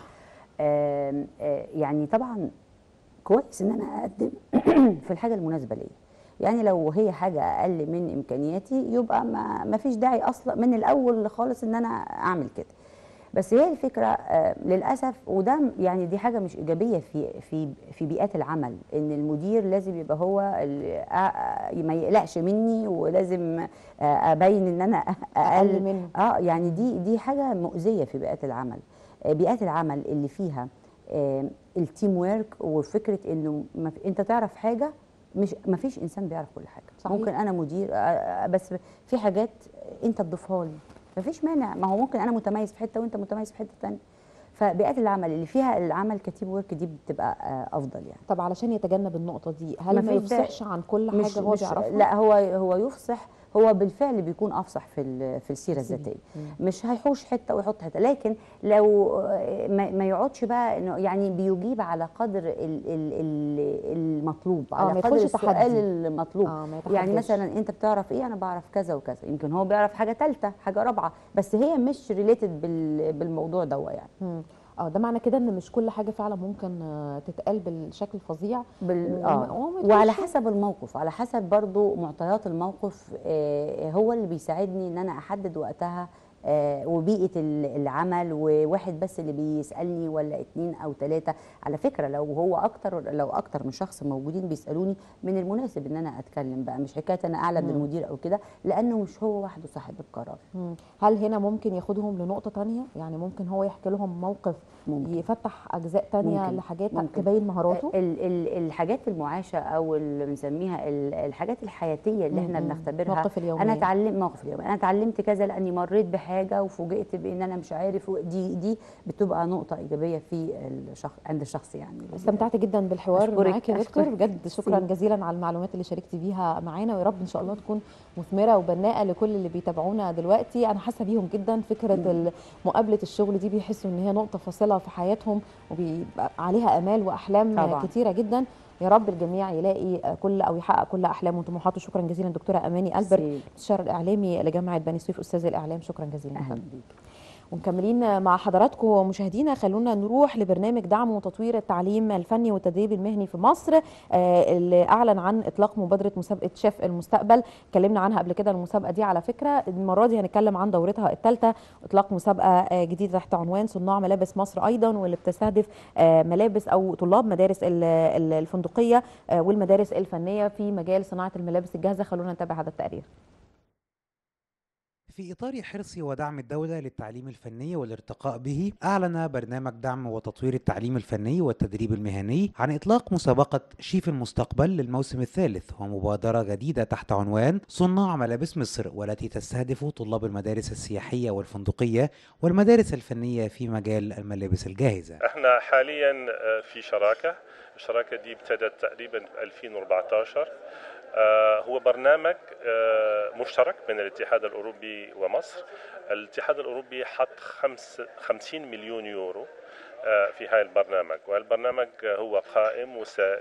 يعني طبعا كويس ان انا اقدم في الحاجه المناسبه ليا، يعني لو هي حاجه اقل من امكانياتي يبقى ما فيش داعي اصلا من الاول خالص ان انا اعمل كده. بس هي الفكره للاسف، وده يعني دي حاجه مش ايجابيه في بيئات العمل، ان المدير لازم يبقى هو ما يقلقش مني ولازم ابين ان انا اقل منه. يعني دي حاجه مؤذيه في بيئات العمل. بيئات العمل اللي فيها التيم ويرك، وفكره انه انت تعرف حاجه، مش ما فيش انسان بيعرف كل حاجه. صحيح. ممكن انا مدير بس في حاجات انت تضيفها لي، ما فيش مانع، ما هو ممكن انا متميز في حته وانت متميز في حته ثانيه. فبيئات العمل اللي فيها العمل كتيم ورك دي بتبقى افضل يعني. طب علشان يتجنب النقطه دي، هل ما يفصحش عن كل حاجه هو بيعرفها؟ لا، هو يفصح، هو بالفعل بيكون افصح في السيره الذاتيه، مش هيحوش حته ويحط حته، لكن لو ما يقعدش بقى انه يعني بيجيب على قدر المطلوب، على قدر السؤال المطلوب. يعني مثلا انت بتعرف ايه؟ انا بعرف كذا وكذا، يمكن هو بيعرف حاجه ثالثه حاجه رابعه، بس هي مش ريليتد بالموضوع ده يعني. ده معنى كده ان مش كل حاجه فعلا ممكن تتقال بالشكل الفظيع وعلى حسب الموقف، على حسب برضو معطيات الموقف هو اللي بيساعدني ان انا احدد وقتها وبيئه العمل، وواحد بس اللي بيسالني ولا 2 أو 3. على فكره لو اكتر من شخص موجودين بيسالوني، من المناسب ان انا اتكلم بقى، مش حكايه انا اعلى من المدير او كده، لانه مش هو وحده صاحب القرار. هل هنا ممكن ياخدهم لنقطه ثانيه؟ يعني ممكن هو يحكي لهم موقف يفتح اجزاء ثانيه لحاجات تبين مهاراته؟ الحاجات المعاشه او اللي بنسميها الحاجات الحياتيه اللي احنا بنختبرها. موقف اليومي. موقف اليومي، انا اتعلمت كذا لاني مريت بحاجه وفوجئت بان انا مش عارف، دي بتبقى نقطه ايجابيه في عند الشخص يعني. استمتعت جدا بالحوار معاكي يا دكتور، بجد شكرا جزيلا على المعلومات اللي شاركتي بيها معانا، ويا رب ان شاء الله تكون مثمره وبناءه لكل اللي بيتابعونا دلوقتي. انا حاسه بيهم جدا، فكره مقابله الشغل دي بيحسوا ان هي نقطه فاصله في حياتهم وبيبقى عليها امال واحلام طبعا كتيره جدا. يا رب الجميع يلاقي او يحقق كل احلامه وطموحاته. شكرا جزيلا دكتوره اماني البرت، مستشار الاعلامي لجامعه بني سويف، استاذ الاعلام. شكرا جزيلا. اهلا بيك. ومكملين مع حضراتكم مشاهدينا، خلونا نروح لبرنامج دعم وتطوير التعليم الفني والتدريب المهني في مصر اللي اعلن عن اطلاق مبادره مسابقه شيف المستقبل. اتكلمنا عنها قبل كده المسابقه دي، على فكره المره دي هنتكلم عن دورتها الثالثه، اطلاق مسابقه جديده تحت عنوان صناع ملابس مصر ايضا، واللي بتستهدف ملابس او طلاب مدارس الفندقيه والمدارس الفنيه في مجال صناعه الملابس الجاهزه. خلونا نتابع هذا التقرير. في إطار حرص ودعم الدولة للتعليم الفني والارتقاء به، أعلن برنامج دعم وتطوير التعليم الفني والتدريب المهني عن إطلاق مسابقة شيف المستقبل للموسم الثالث، ومبادرة جديدة تحت عنوان صناع ملابس مصر، والتي تستهدف طلاب المدارس السياحية والفندقية والمدارس الفنية في مجال الملابس الجاهزة. احنا حاليا في الشراكة دي ابتدت تقريبا في 2014. هو برنامج مشترك بين الاتحاد الأوروبي ومصر. الاتحاد الأوروبي حط 50 مليون يورو في هذا البرنامج، والبرنامج هو قائم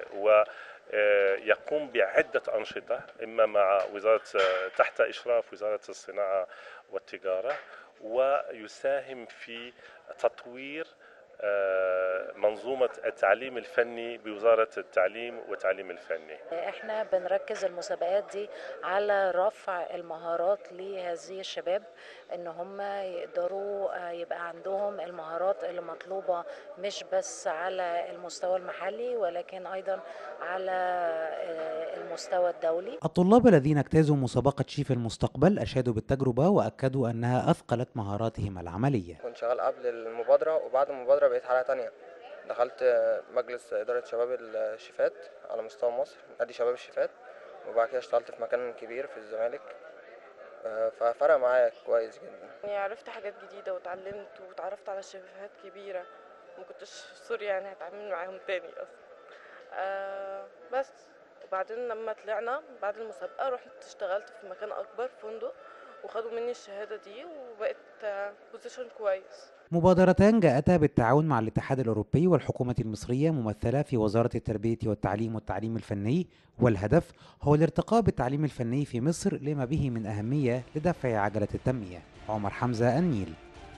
ويقوم بعدة أنشطة، إما مع تحت إشراف وزارة الصناعة والتجارة، ويساهم في تطوير منظومة التعليم الفني بوزارة التعليم والتعليم الفني. احنا بنركز المسابقات دي على رفع المهارات لهذه الشباب، ان هم يقدروا يبقى عندهم المهارات اللي مطلوبة مش بس على المستوى المحلي ولكن ايضا على المستوى الدولي. الطلاب الذين اجتازوا مسابقة شيف المستقبل اشادوا بالتجربة واكدوا انها اثقلت مهاراتهم العملية. كنت شغال قبل المبادرة، وبعد المبادرة بقيت حالة تانية. دخلت مجلس إدارة شباب الشيفات على مستوى مصر، نادي شباب الشيفات، وبعد كده اشتغلت في مكان كبير في الزمالك، ففرق معايا كويس جدا. يعني عرفت حاجات جديدة واتعلمت واتعرفت على شيفات كبيرة ما كنتش سوري يعني هتعامل معاهم تاني أصلا. بس وبعدين لما طلعنا بعد المسابقة رحت اشتغلت في مكان أكبر، فندق، وخدوا مني الشهادة دي وبقيت بوزيشن كويس. مبادرتان جاءتا بالتعاون مع الاتحاد الأوروبي والحكومة المصرية ممثلة في وزارة التربية والتعليم والتعليم الفني، والهدف هو الارتقاء بالتعليم الفني في مصر لما به من أهمية لدفع عجلة التنمية. عمر حمزة، النيل.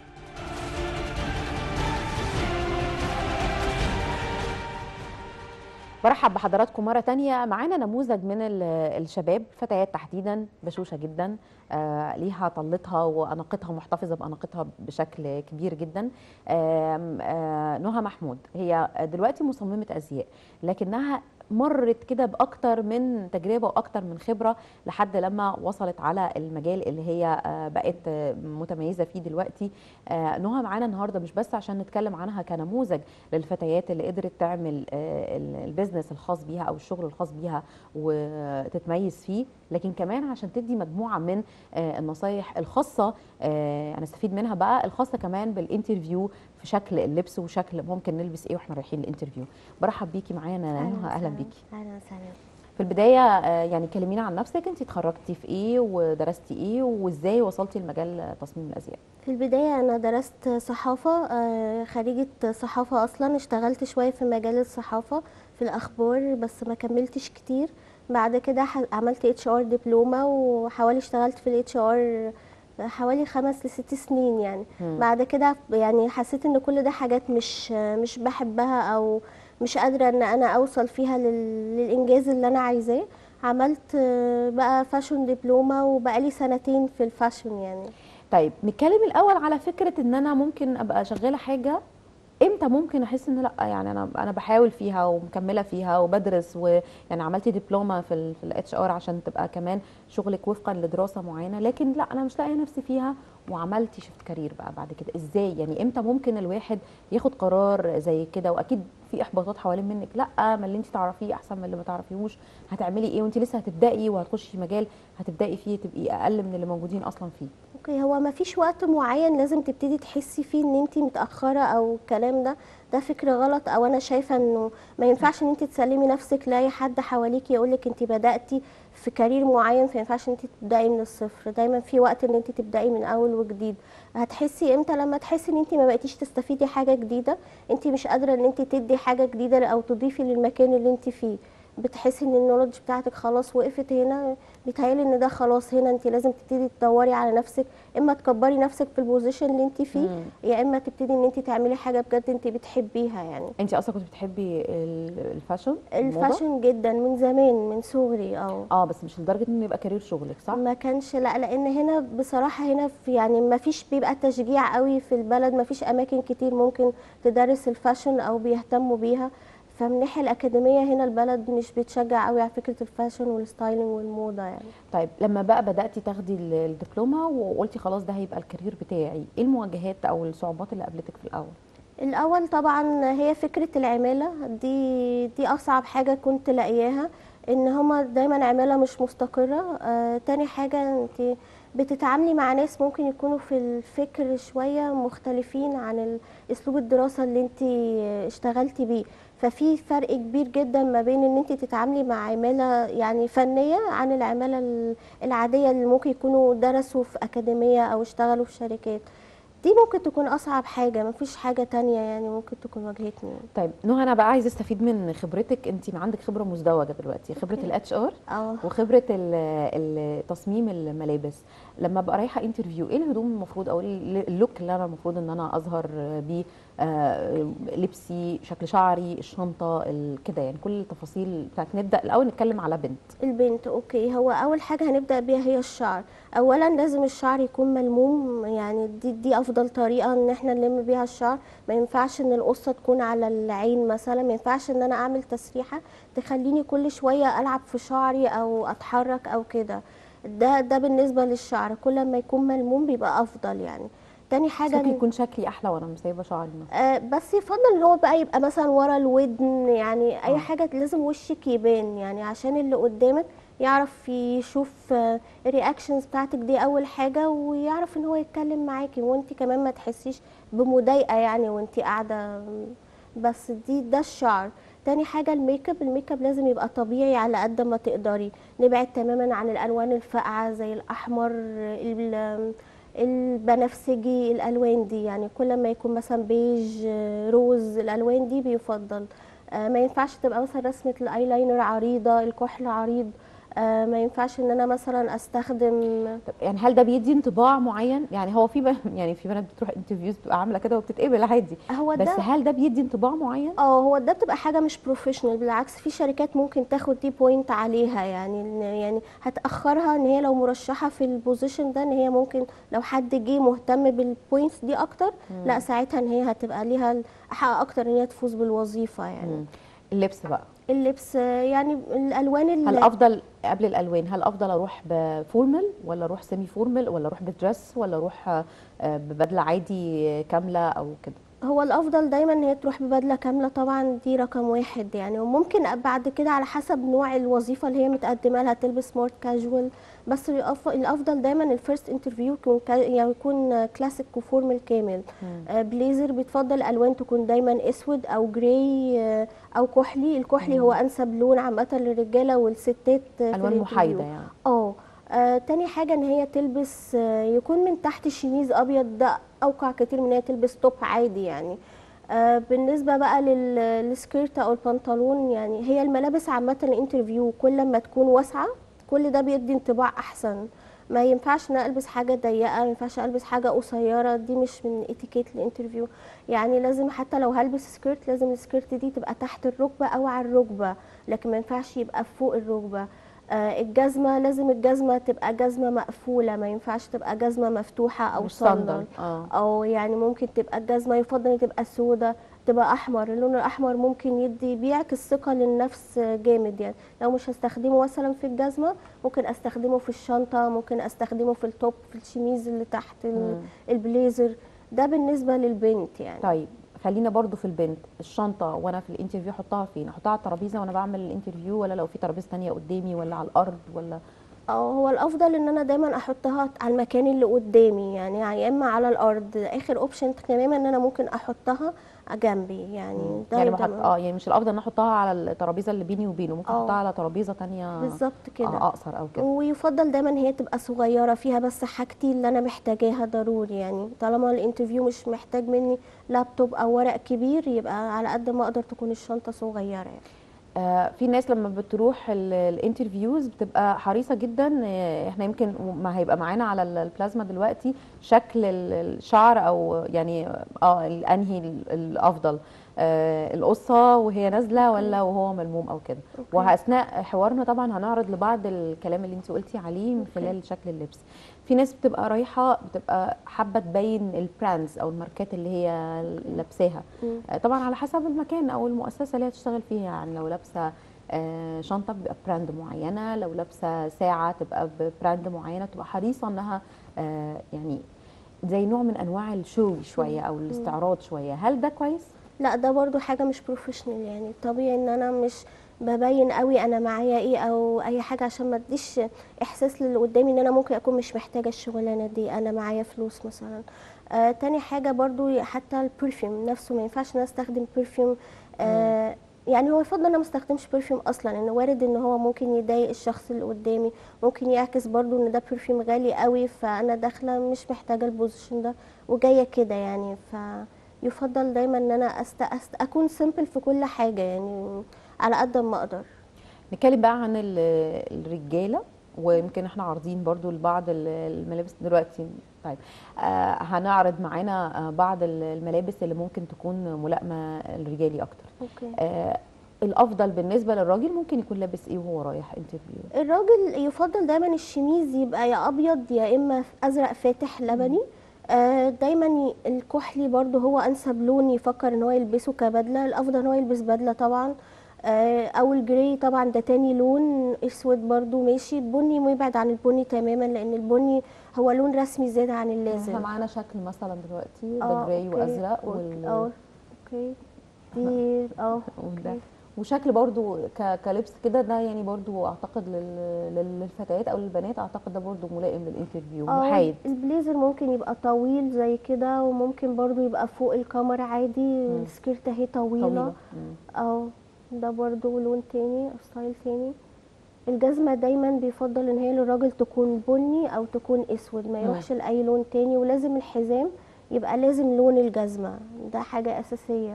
برحب بحضراتكم مرة تانية. معانا نموذج من الشباب، فتيات تحديدا بشوشة جدا، ليها طلتها وأناقتها، محتفظة بأناقتها بشكل كبير جدا. نهى محمود هي دلوقتي مصممة أزياء، لكنها مرت كده بأكتر من تجربة وأكتر من خبرة لحد لما وصلت على المجال اللي هي بقت متميزة فيه دلوقتي. نهى معانا النهاردة مش بس عشان نتكلم عنها كنموذج للفتيات اللي قدرت تعمل البيزنس الخاص بيها أو الشغل الخاص بيها وتتميز فيه، لكن كمان عشان تدي مجموعة من النصايح الخاصة هنستفيد منها بقى، الخاصة كمان بالانترفيو في شكل اللبس وشكل ممكن نلبس ايه واحنا رايحين الانترفيو. برحب بيكي معانا نهى، اهلا بيكي. اهلا وسهلا. في البدايه يعني كلمينا عن نفسك، انت اتخرجتي في ايه ودرستي ايه وازاي وصلتي لمجال تصميم الازياء؟ في البدايه انا درست صحافه، خريجه صحافه اصلا. اشتغلت شويه في مجال الصحافه في الاخبار بس ما كملتش كتير. بعد كده عملت HR دبلومه، وحوالي اشتغلت في الHR حوالي 5 ل6 سنين يعني. بعد كده يعني حسيت ان كل ده حاجات مش بحبها او مش قادره ان انا اوصل فيها للانجاز اللي انا عايزاه. عملت بقى فاشن دبلومه وبقالي 2 سنين في الفاشن يعني. طيب نتكلم الاول على فكره ان انا ممكن ابقى شغاله حاجه، امتى ممكن احس ان لا يعني انا بحاول فيها ومكمله فيها وبدرس، ويعني عملتي دبلومه في الHR عشان تبقى كمان شغلك وفقا لدراسه معينه، لكن لا انا مش لاقيه نفسي فيها وعملتي شيفت كارير بقى بعد كده، ازاي يعني امتى ممكن الواحد ياخد قرار زي كده؟ واكيد في احباطات حوالين منك، لا ما اللي انت تعرفيه احسن من اللي ما تعرفيهوش، هتعملي ايه وانت لسه هتبداي وهتخشي مجال هتبداي فيه تبقي اقل من اللي موجودين اصلا فيه؟ اوكي، هو ما فيش وقت معين لازم تبتدي تحسي فيه ان انت متاخره او الكلام ده فكر غلط، او انا شايفه انه ما ينفعش ان انت تسلمي نفسك لاي حد حواليكي يقولك انت بداتي في كارير معين فما ينفعش ان انت تبداي من الصفر. دايما في وقت ان انت تبداي من اول وجديد. هتحسي امتى؟ لما تحسي ان انت ما بقيتيش تستفيدي حاجه جديده، انت مش قادره ان انت تدي حاجه جديده او تضيفي للمكان اللي انت فيه، بتحسي ان النولج بتاعتك خلاص وقفت هنا. بيتهيألي ان ده خلاص هنا انت لازم تبتدي تدوري على نفسك، اما تكبري نفسك في البوزيشن اللي انت فيه يا اما تبتدي ان انت تعملي حاجه بجد انت بتحبيها يعني. انت اصلا كنت بتحبي الفاشن جدا من زمان من صغري. بس مش لدرجه انه يبقى كارير شغلك صح؟ ما كانش، لا، لان هنا بصراحه هنا في يعني ما فيش بيبقى تشجيع قوي في البلد، ما فيش اماكن كتير ممكن تدرس الفاشن او بيهتموا بيها. فمن الناحيه الاكاديميه هنا البلد مش بتشجع قوي على فكره الفاشن والستايلينج والموضه يعني. طيب لما بقى بداتي تاخدي الدبلومه وقلتي خلاص ده هيبقى الكارير بتاعي، ايه المواجهات او الصعوبات اللي قابلتك في الاول؟ الاول طبعا هي فكره العماله دي اصعب حاجه كنت لاقياها، ان هما دايما عماله مش مستقره. تاني حاجه انت بتتعاملي مع ناس ممكن يكونوا في الفكر شويه مختلفين عن اسلوب الدراسه اللي انت اشتغلتي بيه، ففي فرق كبير جدا ما بين ان انت تتعاملي مع عماله يعني فنيه عن العماله العاديه اللي ممكن يكونوا درسوا في اكاديميه او اشتغلوا في شركات. دي ممكن تكون اصعب حاجه، مفيش حاجه تانية يعني ممكن تكون واجهتني. طيب نهى، انا بقى عايزه استفيد من خبرتك، انت عندك خبره مزدوجه دلوقتي، خبره الاتش ار وخبره تصميم الملابس. لما ابقى رايحه انترفيو، ايه الهدوم المفروض او اللوك اللي انا المفروض ان انا اظهر بيه؟ لبسي، شكل شعري، الشنطه، كده يعني كل التفاصيل بتاعت. نبدا الاول نتكلم على البنت. اوكي، هو اول حاجه هنبدا بيها هي الشعر. اولا لازم الشعر يكون ملموم، يعني دي افضل طريقه ان احنا نلم بيها الشعر. ما ينفعش ان القصه تكون على العين مثلا، ما ينفعش ان انا اعمل تسريحه تخليني كل شويه العب في شعري او اتحرك او كده. ده بالنسبه للشعر، كل ما يكون ملموم بيبقى افضل يعني. تاني حاجه ممكن يكون شكلي احلى وانا مسيبه شعري مثلا. بس يفضل ان هو بقى يبقى مثلا ورا الودن، يعني اي حاجه لازم وشك يبان، يعني عشان اللي قدامك يعرف يشوف الرياكشنز بتاعتك دي اول حاجه، ويعرف ان هو يتكلم معاكي، وانت كمان ما تحسيش بمضايقه يعني وانت قاعده. بس ده الشعر. تاني حاجه الميك اب لازم يبقى طبيعي على قد ما تقدري. نبعد تماما عن الالوان الفاقعه زي الاحمر، البنفسجي، الالوان دي يعني كل ما يكون مثلا بيج، روز، الالوان دي بيفضل. ما ينفعش تبقى مثلا رسمه الايلاينر عريضه، الكحل عريض. ما ينفعش ان انا مثلا استخدم. يعني هل ده بيدي انطباع معين؟ يعني هو يعني في بنات بتروح انترفيوز بتبقى عامله كده وبتتقبل عادي، بس هل ده بيدي انطباع معين؟ هو ده بتبقى حاجه مش بروفيشنال، بالعكس في شركات ممكن تاخد دي بوينت عليها، يعني هتاخرها ان هي لو مرشحه في البوزيشن ده، ان هي ممكن لو حد جه مهتم بالبوينتس دي اكتر، لا ساعتها ان هي هتبقى ليها حق اكتر ان هي تفوز بالوظيفه يعني. اللبس بقى، اللبس يعني الالوان هل افضل قبل الالوان، هل افضل اروح بفورمال ولا اروح سيمي فورمال ولا اروح بدرس ولا اروح ببدله عادي كامله او كده؟ هو الافضل دايما ان هي تروح ببدله كامله طبعا، دي رقم واحد يعني. وممكن بعد كده على حسب نوع الوظيفه اللي هي متقدمه لها تلبس سمارت كاجوال، بس الافضل دايما الفيرست انترفيو يكون كلاسيك وفورمال كامل. بليزر بتفضل الوان تكون دايما اسود او جراي او كحلي. الكحلي هو انسب لون عامه للرجاله والستات، الوان محايده يعني. تاني حاجة ان هي تلبس يكون من تحت الشميز ابيض، ده اوقع كتير من هي تلبس توب عادي يعني. بالنسبة بقى للسكيرت او البنطلون، يعني هي الملابس عامة الانترفيو كل ما تكون واسعة كل ده بيدي انطباع احسن. ما ينفعش ان البس حاجة ضيقة، ما ينفعش البس حاجة قصيرة، دي مش من اتيكيت الانترفيو يعني. لازم حتى لو هلبس سكيرت لازم السكيرت دي تبقى تحت الركبة او على الركبة، لكن ما ينفعش يبقى فوق الركبة. الجزمة لازم الجزمة تبقى جزمة مقفولة، ما ينفعش تبقى جزمة مفتوحة أو صندل. أو يعني ممكن تبقى الجزمة يفضل تبقى سودة، تبقى أحمر. اللون الأحمر ممكن بيعكس ثقة للنفس جامد يعني. لو مش هستخدمه مثلا في الجزمة ممكن أستخدمه في الشنطة، ممكن أستخدمه في التوب، في الشميز اللي تحت البليزر. ده بالنسبة للبنت يعني. طيب خلينا برضو في البنت، الشنطه وانا في الانترفيو احطها فين؟ احطها على الترابيزه وانا بعمل الانترفيو، ولا لو في ترابيزه ثانيه قدامي، ولا على الارض، ولا؟ هو الافضل ان انا دايما احطها على المكان اللي قدامي يعني، يا اما على الارض. اخر اوبشن تماما ان انا ممكن احطها جنبي يعني. ده يعني يعني مش الافضل ان احطها على الترابيزه اللي بيني وبينه، ممكن احطها على ترابيزه ثانيه بالظبط كده اقصر او كده. ويفضل دايما هي تبقى صغيره فيها بس حاجتي اللي انا محتاجاها ضروري يعني. طالما الانترفيو مش محتاج مني لابتوب او ورق كبير، يبقى على قد ما اقدر تكون الشنطه صغيره يعني. في ناس لما بتروح الانترفيوز بتبقى حريصه جدا. احنا يمكن ما هيبقى معانا على البلازما دلوقتي شكل الشعر او يعني انهي الافضل، القصه وهي نازله ولا وهو ملموم او كده. واثناء حوارنا طبعا هنعرض لبعض الكلام اللي انت قلتي عليه من خلال شكل اللبس. في ناس بتبقى رايحه بتبقى حابه تبين البراندز او الماركات اللي هي لابساها، طبعا على حسب المكان او المؤسسه اللي هتشتغل فيها. يعني لو لابسه شنطه بتبقى براند معينه، لو لابسه ساعه تبقى براند معينه، تبقى حريصه انها يعني زي نوع من انواع الشو شويه او الاستعراض شويه. هل ده كويس؟ لا، ده برضو حاجه مش بروفيشنال. يعني طبيعي ان انا مش ببين قوي انا معايا ايه او اي حاجه عشان ما اديش احساس للي قدامي ان انا ممكن اكون مش محتاجه الشغلانه دي، انا معايا فلوس مثلا. تاني حاجه برضو حتى البرفيوم نفسه ما ينفعش ان انا استخدم برفيوم. يعني هو يفضل انا ما استخدمش برفيوم اصلا، ان وارد ان هو ممكن يضايق الشخص اللي قدامي، ممكن يعكس برضو ان ده برفيوم غالي قوي فانا داخله مش محتاجه البوزيشن ده وجايه كده. يعني فيفضل دايما ان انا اكون سيمبل في كل حاجه، يعني على قد ما اقدر. نتكلم بقى عن الرجاله، ويمكن احنا عارضين برضو لبعض الملابس دلوقتي. طيب هنعرض معانا بعض الملابس اللي ممكن تكون ملائمه للرجالي اكتر. اوكي. الافضل بالنسبه للراجل ممكن يكون لابس ايه وهو رايح انترفيو؟ الراجل يفضل دايما الشميز يبقى يا ابيض يا اما ازرق فاتح لبني. دايما الكحلي برضو هو انسب لون يفكر ان هو يلبسه كبدله. الافضل ان هو يلبس بدله طبعا، او الجراي طبعا ده تاني لون. اسود برضو ماشي. البني مبعد عن البني تماما لان البني هو لون رسمي زياده عن اللازم. احنا معانا شكل مثلا دلوقتي بجراي وازرق اوكي دي اوكي. وشكل برضو كلبس كده ده يعني برضو اعتقد للفتيات او للبنات اعتقد ده برضو ملائم للانترفيو، محايد. البليزر ممكن يبقى طويل زي كده وممكن برضو يبقى فوق الكمر عادي. السكيرت اهي طويله. ده برضو لون تاني او ستايل تاني. الجزمه دايما بيفضل ان هي للراجل تكون بني او تكون اسود، ما يروحش لاي لون تاني. ولازم الحزام يبقى لازم لون الجزمه، ده حاجه اساسيه.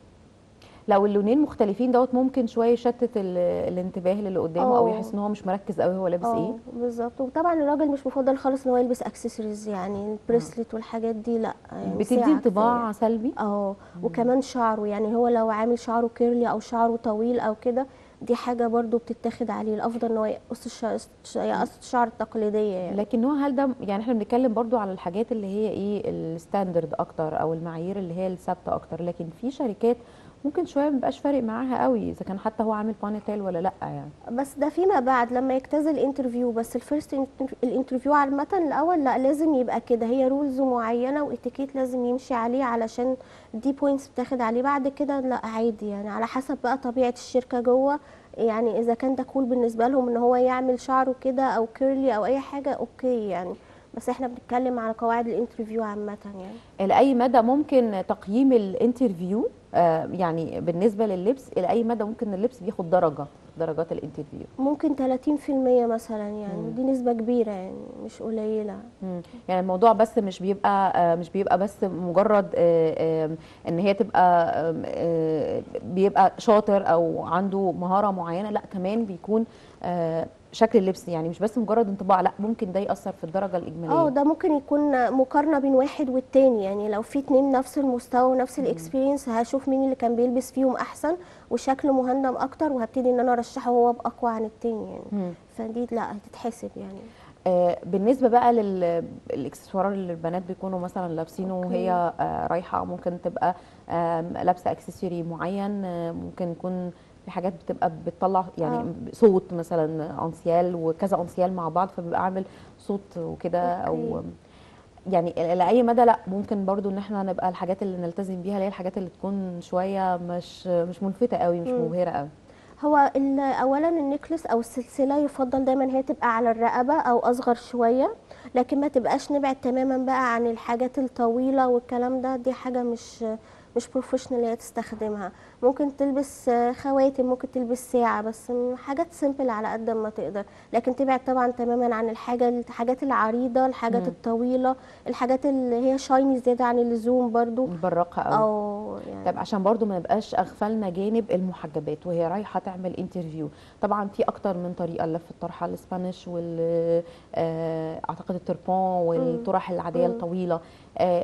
لو اللونين مختلفين دوت ممكن شويه يشتت الانتباه للي قدامه او يحس ان هو مش مركز قوي هو لابس ايه. بالظبط. وطبعا الراجل مش مفضل خالص ان هو يلبس اكسسوارز، يعني البريسلت والحاجات دي لا، يعني بتدي انطباع سلبي. وكمان شعره، يعني هو لو عامل شعره كيرلي او شعره طويل او كده دي حاجه برضو بتتاخد عليه. الافضل ان هو يقص الشعر التقليديه يعني. لكن هو هل ده يعني احنا بنتكلم برضو على الحاجات اللي هي ايه الستاندرد اكتر او المعايير اللي هي الثابته اكتر، لكن في شركات ممكن شويه ما بيبقاش فارق معاها قوي اذا كان حتى هو عامل بانيتيل ولا لا يعني. بس ده فيما بعد لما يجتاز الانترفيو. بس الفيرست الانترفيو عامه الاول لا، لازم يبقى كده. هي رولز معينه واتيكيت لازم يمشي عليه علشان دي بوينتس بتاخد عليه. بعد كده لا عادي، يعني على حسب بقى طبيعه الشركه جوه. يعني اذا كان ده كول بالنسبه لهم ان هو يعمل شعره كده او كيرلي او اي حاجه اوكي يعني. بس احنا بنتكلم على قواعد الانترفيو عامه يعني. لاي مدى ممكن تقييم الانترفيو يعني بالنسبه لللبس الى اي مدى ممكن اللبس بياخد درجات الانترفيو؟ ممكن 30% مثلا يعني. دي نسبه كبيره يعني مش قليله. يعني الموضوع بس مش بيبقى بس مجرد ان هي تبقى بيبقى شاطر او عنده مهاره معينه، لا كمان بيكون شكل اللبس، يعني مش بس مجرد انطباع، لا ممكن ده يأثر في الدرجة الإجمالية. ده ممكن يكون مقارنة بين واحد والتاني. يعني لو في اتنين نفس المستوى ونفس الاكسبيرينس هشوف مين اللي كان بيلبس فيهم أحسن وشكله مهندم أكتر وهبتدي إن أنا أرشحه هو بأقوى عن التاني يعني. فدي لا هتتحسب يعني. بالنسبة بقى للاكسسوارات اللي البنات بيكونوا مثلا لابسينه وهي رايحة، ممكن تبقى لابسة اكسسوري معين، ممكن يكون في حاجات بتبقى بتطلع يعني صوت مثلا انسيال وكذا انسيال مع بعض فبيبقى عامل صوت وكده، او يعني لاي مدى لا ممكن برضو ان احنا نبقى الحاجات اللي نلتزم بيها اللي هي الحاجات اللي تكون شويه مش ملفته قوي، مش مبهره قوي. هو اولا النكلس او السلسله يفضل دايما هي تبقى على الرقبه او اصغر شويه، لكن ما تبقاش نبعد تماما بقى عن الحاجات الطويله والكلام ده. دي حاجه مش بروفيشنال هي تستخدمها. ممكن تلبس خواتم، ممكن تلبس ساعه، بس حاجات سيمبل على قد ما تقدر. لكن تبعد طبعا تماما عن الحاجات العريضه، الحاجات الطويله، الحاجات اللي هي شايني زياده عن اللزوم برضو مبرقه قوي يعني. طب عشان برضو ما نبقاش اغفلنا جانب المحجبات وهي رايحه تعمل انترفيو، طبعا في اكتر من طريقه، لف الطرحه الاسبانيش اعتقد التربون والطرح العاديه الطويله.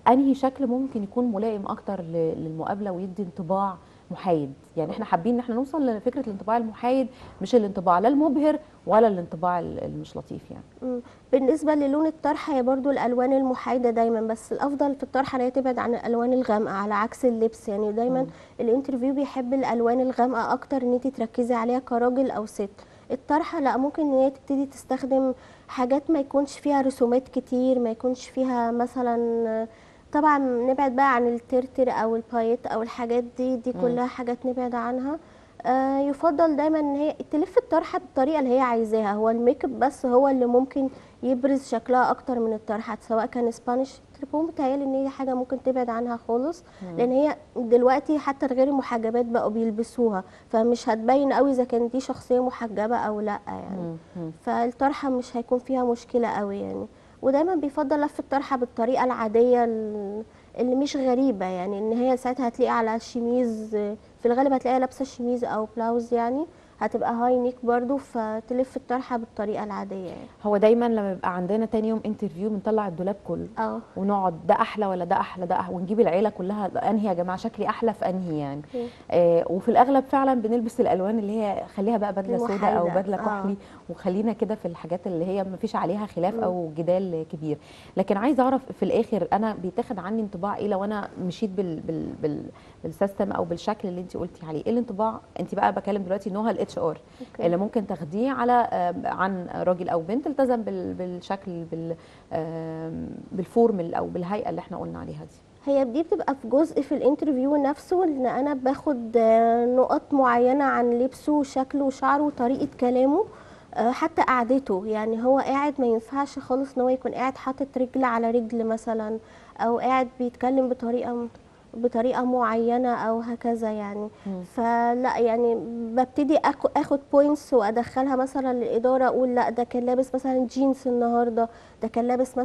انهي شكل ممكن يكون ملائم اكتر للمقابله ويدي انطباع محايد؟ يعني احنا حابين ان احنا نوصل لفكره الانطباع المحايد، مش الانطباع لا المبهر ولا الانطباع المش لطيف يعني. بالنسبه للون الطرحه هي برضو الالوان المحايده دايما، بس الافضل في الطرحه ان هي تبعد عن الالوان الغامقه على عكس اللبس. يعني دايما الانترفيو بيحب الالوان الغامقه اكتر ان انت تركزي عليها كراجل او ست. الطرحه لا، ممكن ان هي تبتدي تستخدم حاجات ما يكونش فيها رسومات كتير، ما يكونش فيها مثلا، طبعا نبعد بقى عن الترتر او البايت او الحاجات دي كلها حاجات نبعد عنها. يفضل دايما ان هي تلف الطرحه بالطريقه اللي هي عايزاها. هو الميك اب بس هو اللي ممكن يبرز شكلها اكتر من الطرحه، سواء كان سبانيش تريبون. بتهيألي ان هي حاجه ممكن تبعد عنها خالص، لان هي دلوقتي حتى غير المحجبات بقوا بيلبسوها، فمش هتبين قوي اذا كانت دي شخصيه محجبه او لا يعني. فالطرحه مش هيكون فيها مشكله قوي يعني. ودايما بيفضل لف الطرحه بالطريقه العاديه اللي مش غريبه، يعني ان هي ساعتها هتلاقي على شميز، في الغالب هتلاقيها لابسه شميز او بلاوز، يعني هتبقى هاي نيك برضو، فتلف الطرحه بالطريقه العاديه يعني. هو دايما لما بيبقى عندنا تاني يوم انترفيو بنطلع الدولاب كله ونقعد ده احلى ولا ده احلى، ده أحلى، ونجيب العيله كلها انهي يا جماعه شكلي احلى في انهي يعني. وفي الاغلب فعلا بنلبس الالوان اللي هي خليها بقى بدله سوداء او بدله كحلي، وخلينا كده في الحاجات اللي هي ما فيش عليها خلاف او جدال كبير. لكن عايزه اعرف في الاخر انا بيتاخد عني انطباع ايه لو انا مشيت بالسيستم او بالشكل اللي انت قلتي عليه؟ ايه الانطباع؟ انت بقى بكلم دلوقتي نوها الاتش ار اللي ممكن تاخديه على عن راجل او بنت التزم بالشكل بالفورمال او بالهيئه اللي احنا قلنا عليها دي. هي دي بتبقى في جزء في الانترفيو نفسه، ان انا باخد نقط معينه عن لبسه وشكله وشعره وطريقه كلامه، حتى قعدته. يعني هو قاعد ما ينفعش خالص ان هو يكون قاعد حاطط رجل على رجل مثلا، او قاعد بيتكلم بطريقه معينه او هكذا يعني. فلا يعني ببتدي اخد بوينتس وادخلها مثلا للاداره، اقول لا ده كان لابس مثلا جينز النهارده، ده كان لابس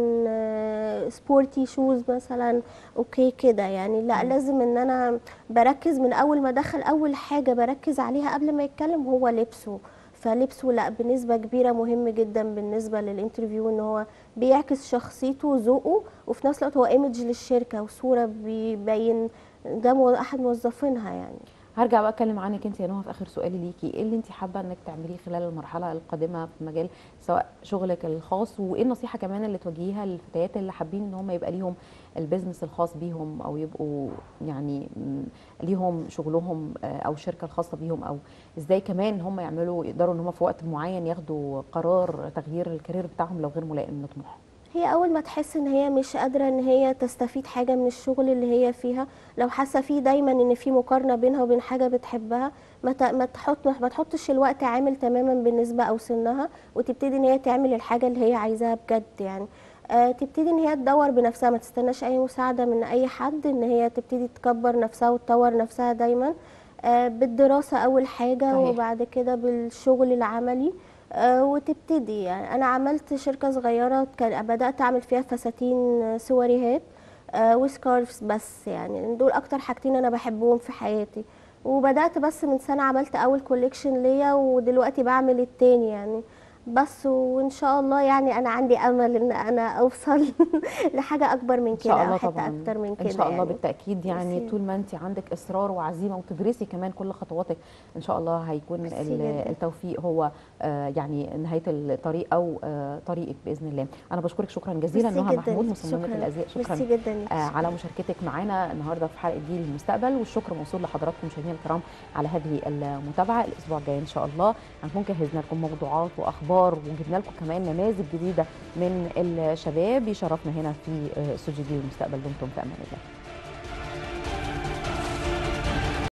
مثلا سبورتي شوز مثلا، اوكي كده يعني. لا لازم ان انا بركز من اول ما دخل، اول حاجه بركز عليها قبل ما يتكلم هو لبسه. فلبسه لا بنسبه كبيره مهم جدا بالنسبه للانترفيو، ان هو بيعكس شخصيته وذوقه، وفي نفس الوقت هو ايمج للشركه وصوره بيبين ده احد موظفينها يعني. هرجع بقى اتكلم عنك انت يا نهى في اخر سؤالي ليكي. ايه اللي انت حابه انك تعمليه خلال المرحله القادمه في مجال سواء شغلك الخاص، وايه النصيحه كمان اللي توجهيها للفتيات اللي حابين ان هم يبقى ليهم البيزنس الخاص بيهم، او يبقوا يعني ليهم شغلهم او شركه الخاصه بيهم، او ازاي كمان هم يقدروا ان هم في وقت معين ياخدوا قرار تغيير الكارير بتاعهم لو غير ملائم لطموحهم؟ هي اول ما تحس ان هي مش قادره ان هي تستفيد حاجه من الشغل اللي هي فيها، لو حاسه فيه دايما ان في مقارنه بينها وبين حاجه بتحبها، ما تحطش الوقت عامل تماما بالنسبه او سنها، وتبتدي ان هي تعمل الحاجه اللي هي عايزاها بجد يعني. تبتدي ان هي تدور بنفسها، ما تستناش اي مساعده من اي حد، ان هي تبتدي تكبر نفسها وتطور نفسها دايما بالدراسه اول حاجه. صحيح. وبعد كده بالشغل العملي، وتبتدي يعني. انا عملت شركه صغيره بدات اعمل فيها فساتين سواريهات وسكارفز بس، يعني دول اكتر حاجتين انا بحبهم في حياتي. وبدات بس من سنه عملت اول كوليكشن ليا، ودلوقتي بعمل التاني يعني بس. وان شاء الله يعني انا عندي امل ان انا اوصل لحاجه اكبر من كده، او حتى اكتر من كده ان شاء الله يعني. بالتاكيد يعني. طول ما انت عندك اصرار وعزيمه وتدرسي كمان كل خطواتك، ان شاء الله هيكون التوفيق هو يعني نهايه الطريق او طريقك باذن الله. انا بشكرك شكرا جزيلا نهى محمود مصممه الازياء، شكرا جدا على مشاركتك معنا النهارده في حلقه جيل المستقبل. والشكر موصول لحضراتكم مشاهدينا الكرام على هذه المتابعه. الاسبوع الجاي ان شاء الله هنكون جهزنا لكم موضوعات واخبار، وجبنا لكم كمان نماذج جديده من الشباب يشرفنا هنا في استوديو جيل المستقبل. دمتم في امان الله.